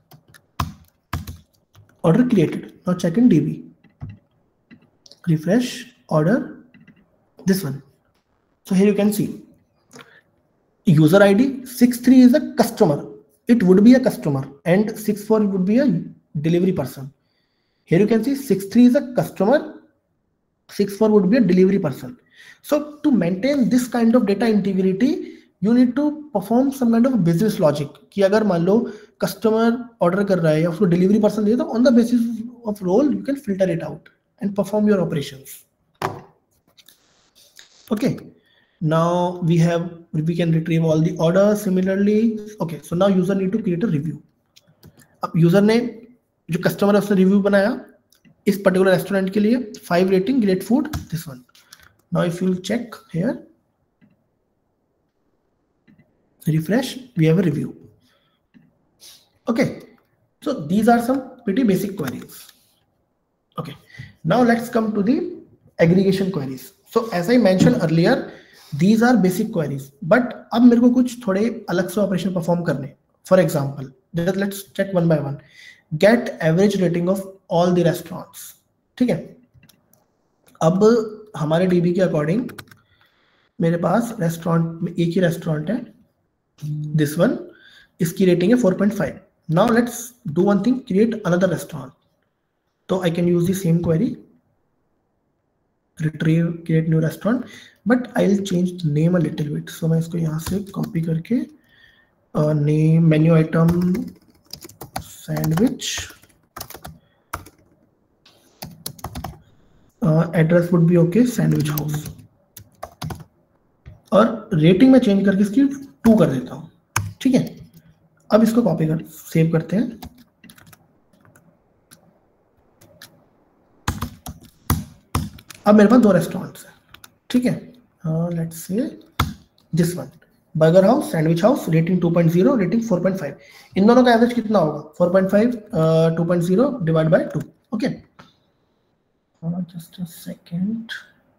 order created. Now check in DB, refresh, order, this one. So here you can see user I D six three is a customer, it would be a customer, and six four would be a delivery person. Here you can see six three is a customer, six four would be a delivery person. So to maintain this kind of data integrity, you need to perform some kind of business logic कि अगर मान लो customer order कर रहा है या उसको delivery person दिया, तो on the basis of role you can filter it out and perform your operations. Okay, now we have, we can retrieve all the orders similarly. Okay, so now user need to create a review. अब user ने जो customer है उसने review बनाया इस particular restaurant के लिए, five rating, great food, this one. Now if you check here, refresh, we have a review. Okay, so these are some pretty basic queries. Okay, now let's come to the aggregation queries. So as I mentioned earlier, these are basic queries, but अब मेरे को कुछ थोड़े अलग से operation perform करने. For example, let's check one by one. Get average rating of all the restaurants. ठीक है, अब हमारे डीबी के अकॉर्डिंग मेरे पास रेस्टोरेंट में एक ही रेस्टोरेंट है, दिस वन, इसकी रेटिंग है four point five. Now let's do one thing, create another restaurant. तो I can use the same query, retrieve create new restaurant, but I'll change the name a little bit. So मैं इसको यहाँ से copy करके uh, name menu item sandwich, uh, address would be okay, sandwich house, और rating में change करके इसकी to कर देता हूँ. ठीक है, अब इसको copy कर सेव करते हैं. अब मेरे पास दो रेस्टोरेंट्स हैं. ठीक है, let's say this one, burger house, sandwich house, rating two point zero, rating four point five. इन दोनों का एवरेज कितना होगा? Four point five two point zero divide by two. Okay, just a second.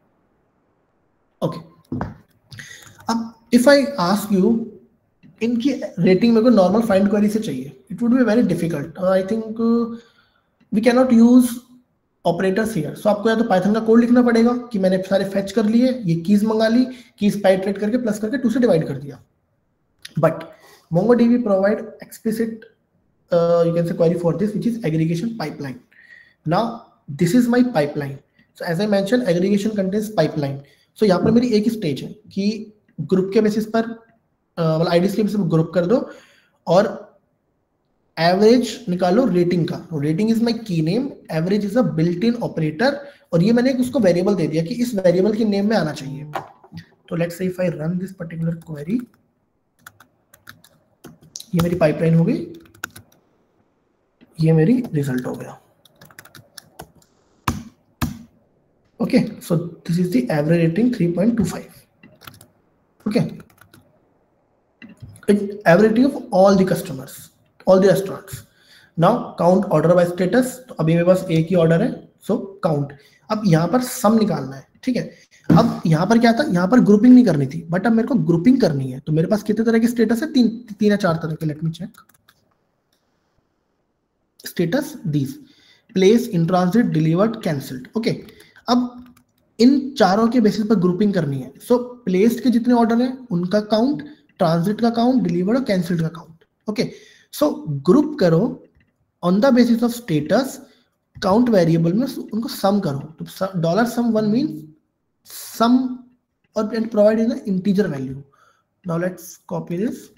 Okay, अब if I ask you, इनकी rating मेरे को normal find query से चाहिए, it would be very difficult. I think we can not use operators here. सो आपको या तो पाइथन का कोड लिखना पड़ेगा कि मैंने सारे फेच कर लिए, ये कीज मंगा ली, कीज पे इटरेट करके प्लस करके टू से डिवाइड कर दिया. But MongoDB provide explicit uh, you can say query for this, which is aggregation pipeline. Now this is my pipeline. So as I mentioned, aggregation contains pipeline. So यहाँ पर मेरी एक ही stage है कि group के basis पर मतलब IDs के बेसिस पर ग्रुप कर दो और एवरेज निकालो रेटिंग का. Rating is my key name, average is a built in operator, और ये मैंने उसको वेरिएबल दे दिया कि इस वेरिएबल के नेम में आना चाहिए. तो let's say if I run this particular query, ये मेरी पाइपलाइन हो गई, ये मेरी रिजल्ट हो गया। Okay, so this is the average rating three point two five. Okay, average rating of all the customers, all the restaurants. Now count order by status, तो अभी मेरे पास एक ही ऑर्डर है, सो so, काउंट। अब यहाँ पर सम निकालना है, ठीक है। अब यहाँ पर क्या था, यहाँ पर ग्रुपिंग नहीं करनी थी, बट अब मेरे को ग्रुपिंग करनी है। तो मेरे पास कितने तरह के स्टेटस है, तीन तीन या चार तरह के। Let me check. Status these, place, in transit, delivered, cancelled. Okay, अब इन चारों के बेसिस पर ग्रुपिंग करनी है। सो प्लेस्ड के जितने ऑर्डर हैं उनका काउंट, ट्रांजिट का काउंट, डिलीवर्ड और कैंसिल्ड का काउंट। ओके, सो ग्रुप करो on the basis of status, count variable में उनको सम करो। तो dollar sum one mean sum और and provide in integer value. Now let's copy this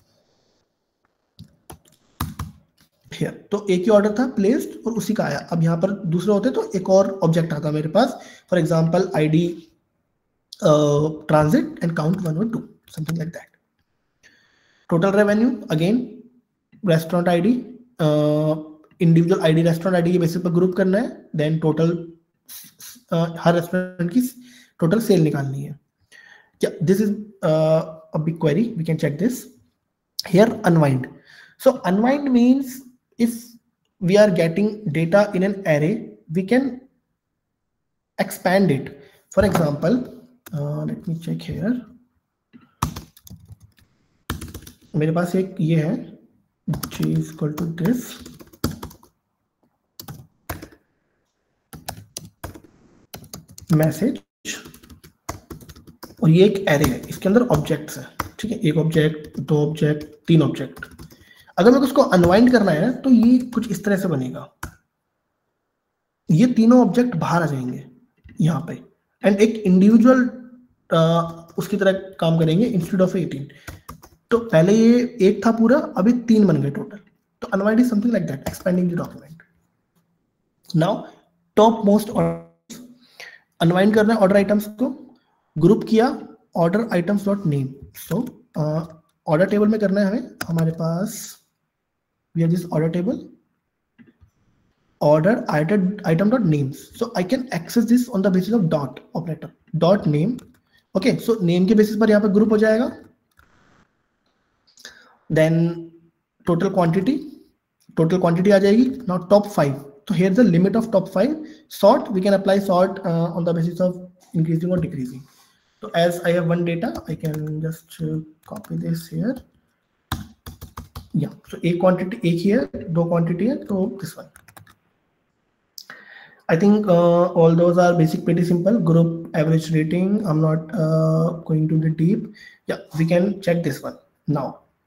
here. तो एक ही ऑर्डर था प्लेस्ड और उसी का आया। अब यहाँ पर दूसरे होते तो एक और ऑब्जेक्ट आता मेरे पास, for example ID transit and count one और two, something like that. Total revenue again restaurant ID, individual ID restaurant ID के बेसिस पर ग्रुप करना है। देन टोटल uh, हर रेस्टोरेंट की टोटल सेल निकालनी है। क्या this is a big query, we can check this here. Unwind, so unwind means if we are getting data in an array, we can expand it. For example, uh, let me check here. मेरे पास एक ये है j is equal to this, message, और ये एक array है, इसके अंदर ऑब्जेक्ट्स है, ठीक है। एक ऑब्जेक्ट, दो ऑब्जेक्ट, तीन ऑब्जेक्ट। अगर मेरे को उसको अनवाइंड करना है तो ये कुछ इस तरह से बनेगा। ये तीनों ऑब्जेक्ट बाहर आ जाएंगे यहाँ पे, एंड एक इंडिविजुअल उसकी तरह काम करेंगे इंस्टेड ऑफ एटीन। तो पहले ये एक था पूरा, अभी तीन बन गए टोटल। तो unwind is something like that, expanding the document. Now top most unwind करना है ऑर्डर आइटम्स को, ग्रुप किया order items dot name. So order table में करना है हमें, हमारे पास we have this order table, order item item dot names. So I can access this on the basis of dot operator, dot name. Okay, so name के basis पर यहाँ पे group हो जाएगा। Then total quantity, total quantity आ जाएगी। Now top five. So here's the limit of top five. Sort, we can apply sort uh, on the basis of increasing or decreasing. So as I have one data, I can just uh, copy this here. Yeah, so एक quantity एक ही है, दो quantity है, तो this one. I think uh, all those are basic, pretty simple. Group, average rating, I'm not uh, going to the deep. Yeah, we can check this one now.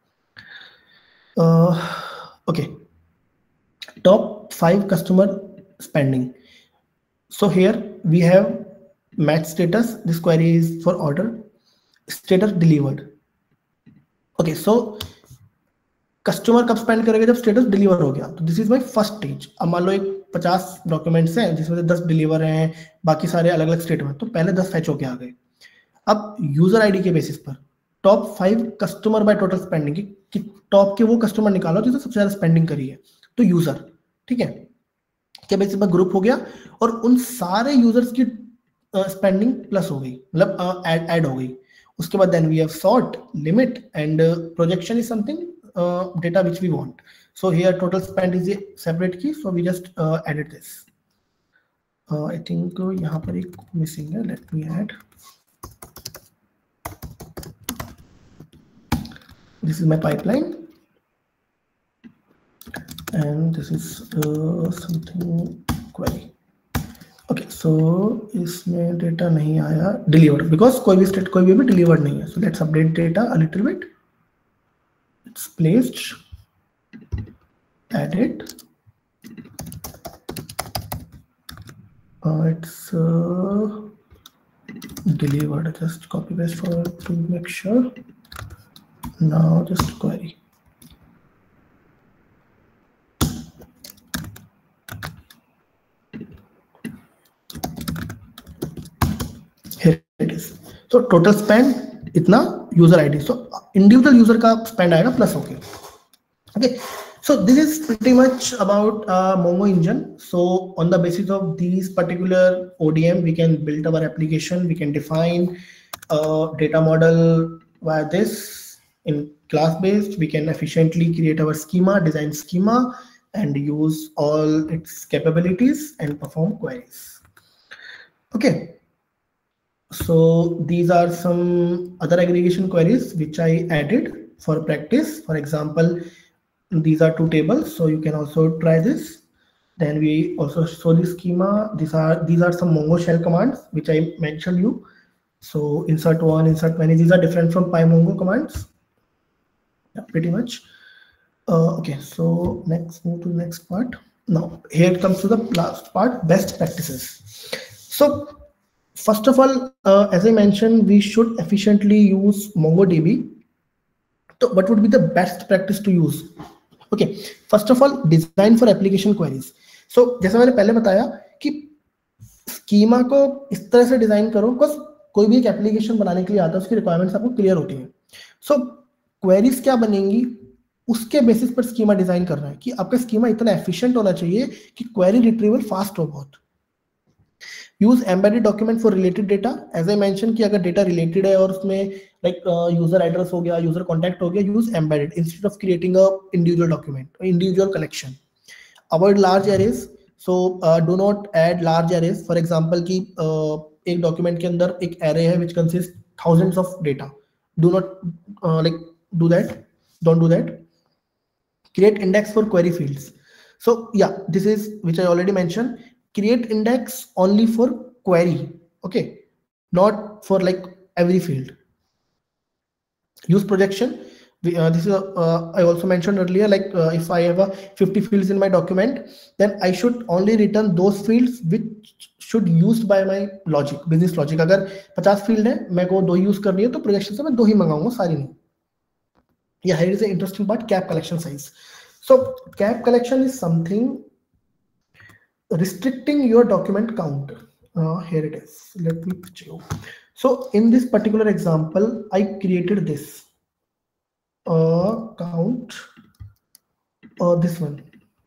Uh, okay, top five customer spending. So here we have match status. This query is for order, status delivered. Okay, so customer कब spend करेगा, जब status deliver हो गया। तो this is my first stage. अब मान लो एक पचास डॉक्यूमेंट्स हैं जिसमें से दस डिलीवर हैं, बाकी सारे अलग अलग स्टेट में, तो पहले दस फैच होके आ गए। अब यूजर आईडी के बेसिस पर top five customer by total spending की टॉप के वो कस्टमर निकालो जिसने सबसे ज्यादा स्पेंडिंग करी है, तो यूजर, ठीक है, के बेसिस पर ग्रुप हो गया और उन सारे यूजर्स की स्पेंडिंग प्लस हो गई, मतलब ऐड ऐड हो गई। उसके बाद then we have sort, limit and projection is something Uh, data which we want. So here total spend is a separate key, so we just uh, added this. uh, I think uh, यहाँ पर एक missing है, let me add. This is my pipeline and this is uh, something query. Okay, so इसमें data नहीं आया delivered because कोई भी state कोई भी भी delivered नहीं है. So let's update data a little bit. It's placed, added, uh, it's uh, delivered. Just copy paste for to make sure. Now just query. Here it is. So total spend इतना user ID, so individual user का spend आएगा plus होके। Okay, so this is pretty much about uh, Mongo engine. So on the basis of these particular O D M, we can build our application. We can define a data model via this in class based. We can efficiently create our schema, design schema, and use all its capabilities and perform queries. Okay, so these are some other aggregation queries which I added for practice. For example, these are two tables, so you can also try this. Then we also show the schema. These are these are some Mongo shell commands which I mentioned you. So insert one, insert many. These are different from PyMongo commands. Yeah, pretty much. Uh, okay, so next move to the next part. Now here it comes to the last part, best practices. So first of all, uh, as I mentioned, we should efficiently use MongoDB. So what would be the best practice to use? Okay, first of all, design for application queries. So जैसा मैंने पहले बताया कि schema को इस तरह से design करो, बिकॉज कोई भी एक एप्लीकेशन बनाने के लिए आता है, उसकी रिक्वायरमेंट्स आपको क्लियर होती है. सो क्वेरीज क्या बनेंगी, उसके बेसिस पर स्कीमा डिजाइन करना है कि आपका स्कीमा इतना एफिशिएंट होना चाहिए कि क्वेरी रिट्रीवल फास्ट हो बहुत. Use embedded document for related data. As I mention कि अगर डेटा रिलेटेड है और उसमें लाइक यूजर एड्रेस हो गया, यूजर कॉन्टैक्ट हो गया, use embedded instead of creating a individual document, individual collection. Avoid large arrays. So do not add large arrays. For example कि uh, एक डॉक्यूमेंट के अंदर एक एरे है which consist thousands of data. Do not like do that. Don't do that. Create index for query fields. So yeah, this is which I already mentioned. Create index only for query, okay, not for like every field. Use projection. We, uh, this is uh, I also mentioned earlier, like uh, if I have a fifty fields in my document, then I should only return those fields which should used by my logic, business logic. अगर fifty field है, मैं को दो use करनी है, तो projection से मैं दो ही मंगाऊंगा, सारी नहीं. Yeah, here is the interesting part, cap collection size. So cap collection is something restricting your document count. Uh, here it is. Let me show. So in this particular example, I created this uh, count, uh, this one.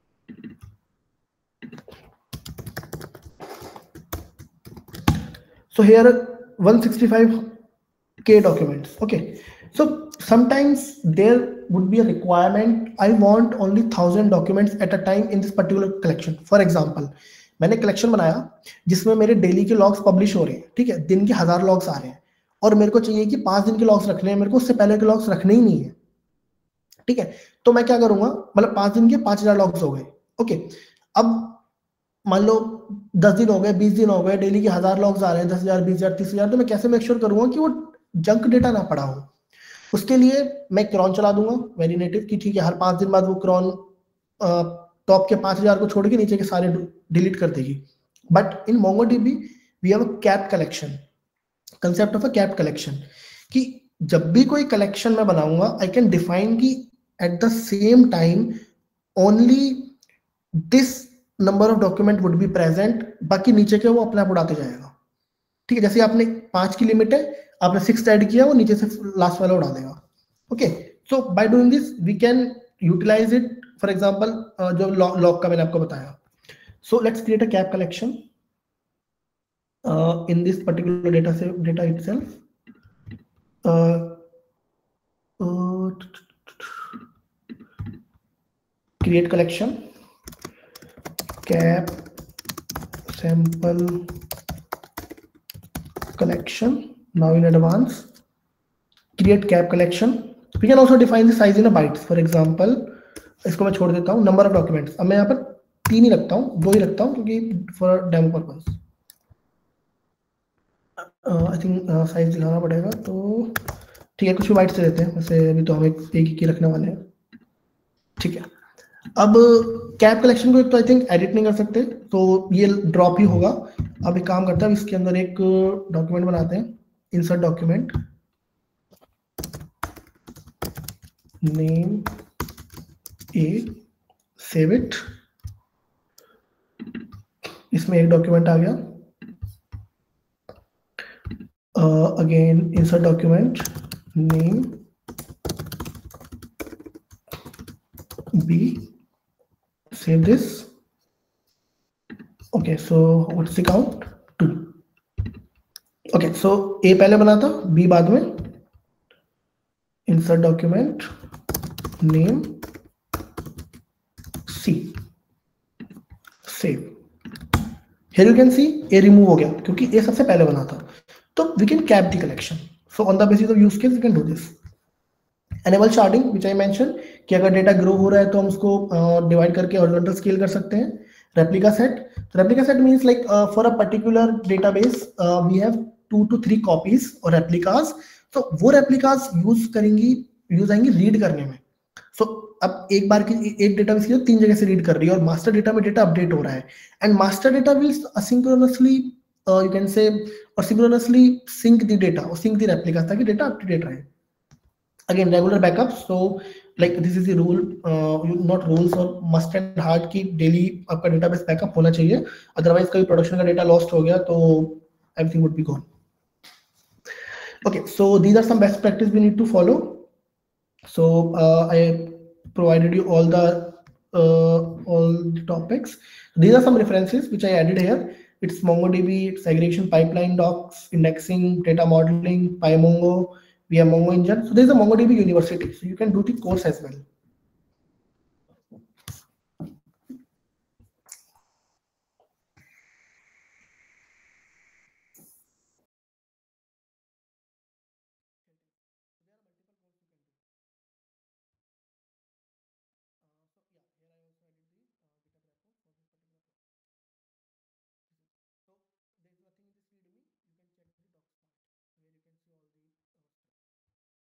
So here one hundred sixty-five K documents. Okay. So sometimes there would be a requirement, I want only one thousand documents at a time in this particular collection. For example, मैंने collection बनाया जिसमें मेरे daily के logs publish हो रहे हैं, ठीक है, दिन के हजार लॉग्स आ रहे हैं, और मेरे को चाहिए कि पांच दिन के लॉग्स रखने हैं, मेरे को उससे पहले के लॉग्स रखने ही नहीं है, ठीक है. तो मैं क्या करूंगा, मतलब पांच दिन के पांच हजार लॉग्स हो गए. ओके, अब मान लो दस दिन हो गए, बीस दिन हो गए, डेली के हजार लॉग्स आ रहे हैं, दस हजार, बीस हजार, तीस हजार, तो मैं कैसे मेक श्योर करूंगा कि वो जंक डेटा ना पड़ा हो. उसके लिए मैं क्रॉन चला दूंगा, वेरी नेटिव, की ठीक है, हर पांच दिन बाद वो क्रॉन टॉप के पांच हजार को छोड़ के नीचे के सारे डिलीट कर देगी. But in MongoDB we have a capped collection, concept of a capped collection, कि जब भी कोई कलेक्शन मैं बनाऊंगा, आई कैन डिफाइन कि at the same time only this number of document would be present, बाकी नीचे के वो अपने आप उड़ाते जाएगा. ठीक है, जैसे आपने पांच की लिमिट है, आपने सिक्स ऐड किया, वो नीचे से लास्ट वाला उड़ा देगा. Okay, so by doing this we can utilize it. For example जो लॉग का मैंने आपको बताया. So let's create a cap collection in this particular data से data itself. Create collection cap sample collection. Now in advance, create cap collection. We can also define the size in a bytes. For example, इसको मैं छोड़ देता हूँ, number of documents. अब मैं यहाँ पर तीन ही रखता हूँ, दो ही रखता हूँ, क्योंकि for demo purpose. uh, I think uh, size दिखाना पड़ेगा, तो ठीक है, कुछ भी bytes से लेते हैं. वैसे अभी तो हम एक एक ही रखने वाले हैं. ठीक है, अब कैप कलेक्शन को एक तो आई थिंक एडिट नहीं कर सकते, तो ये ड्रॉप ही होगा. अब एक काम करते हैं, इसके अंदर एक डॉक्यूमेंट बनाते हैं, insert document, name A, save it. इसमें एक डॉक्यूमेंट आ गया. Again insert document, name B, save this. Okay, so what's the count? Two. Okay, so A पहले बना था, B बाद में. Insert document, name, C, save. Here you can see A remove हो गया क्योंकि A सबसे पहले बना था. तो we can cap the collection. So on the basis of use case we can do this. Enable sharding, which I mentioned कि अगर डेटा ग्रो हो रहा है तो हम उसको डिवाइड करके हॉरिजॉन्टल स्केल कर सकते हैं. Replica set. So replica set means like uh, for a particular database uh, we have two to three copies or replicas. So वो replicas use करेंगी use आएंगी read करने में. So अब एक बार की एक डेटाबेस की तीन जगह से रीड कर रही है और मास्टर डेटा में डेटा अपडेट हो रहा है. And master data will asynchronously uh, you can say or synchronously sync the data or sync the replicas ताकि डेटा अप टू डेट रहे. Again, regular backups. So like this is the rule, uh, not rules or must and hard की daily आपका database backup होना चाहिए. Otherwise कभी production का data lost हो गया तो everything would be gone. Okay, so these are some best practice we need to follow. So uh, I provided you all the uh, all the topics. These are some references which I added here. It's MongoDB, segregation pipeline docs, indexing, data modeling, PyMongo. We have Mongo Engine. So there's a MongoDB University. So you can do the course as well.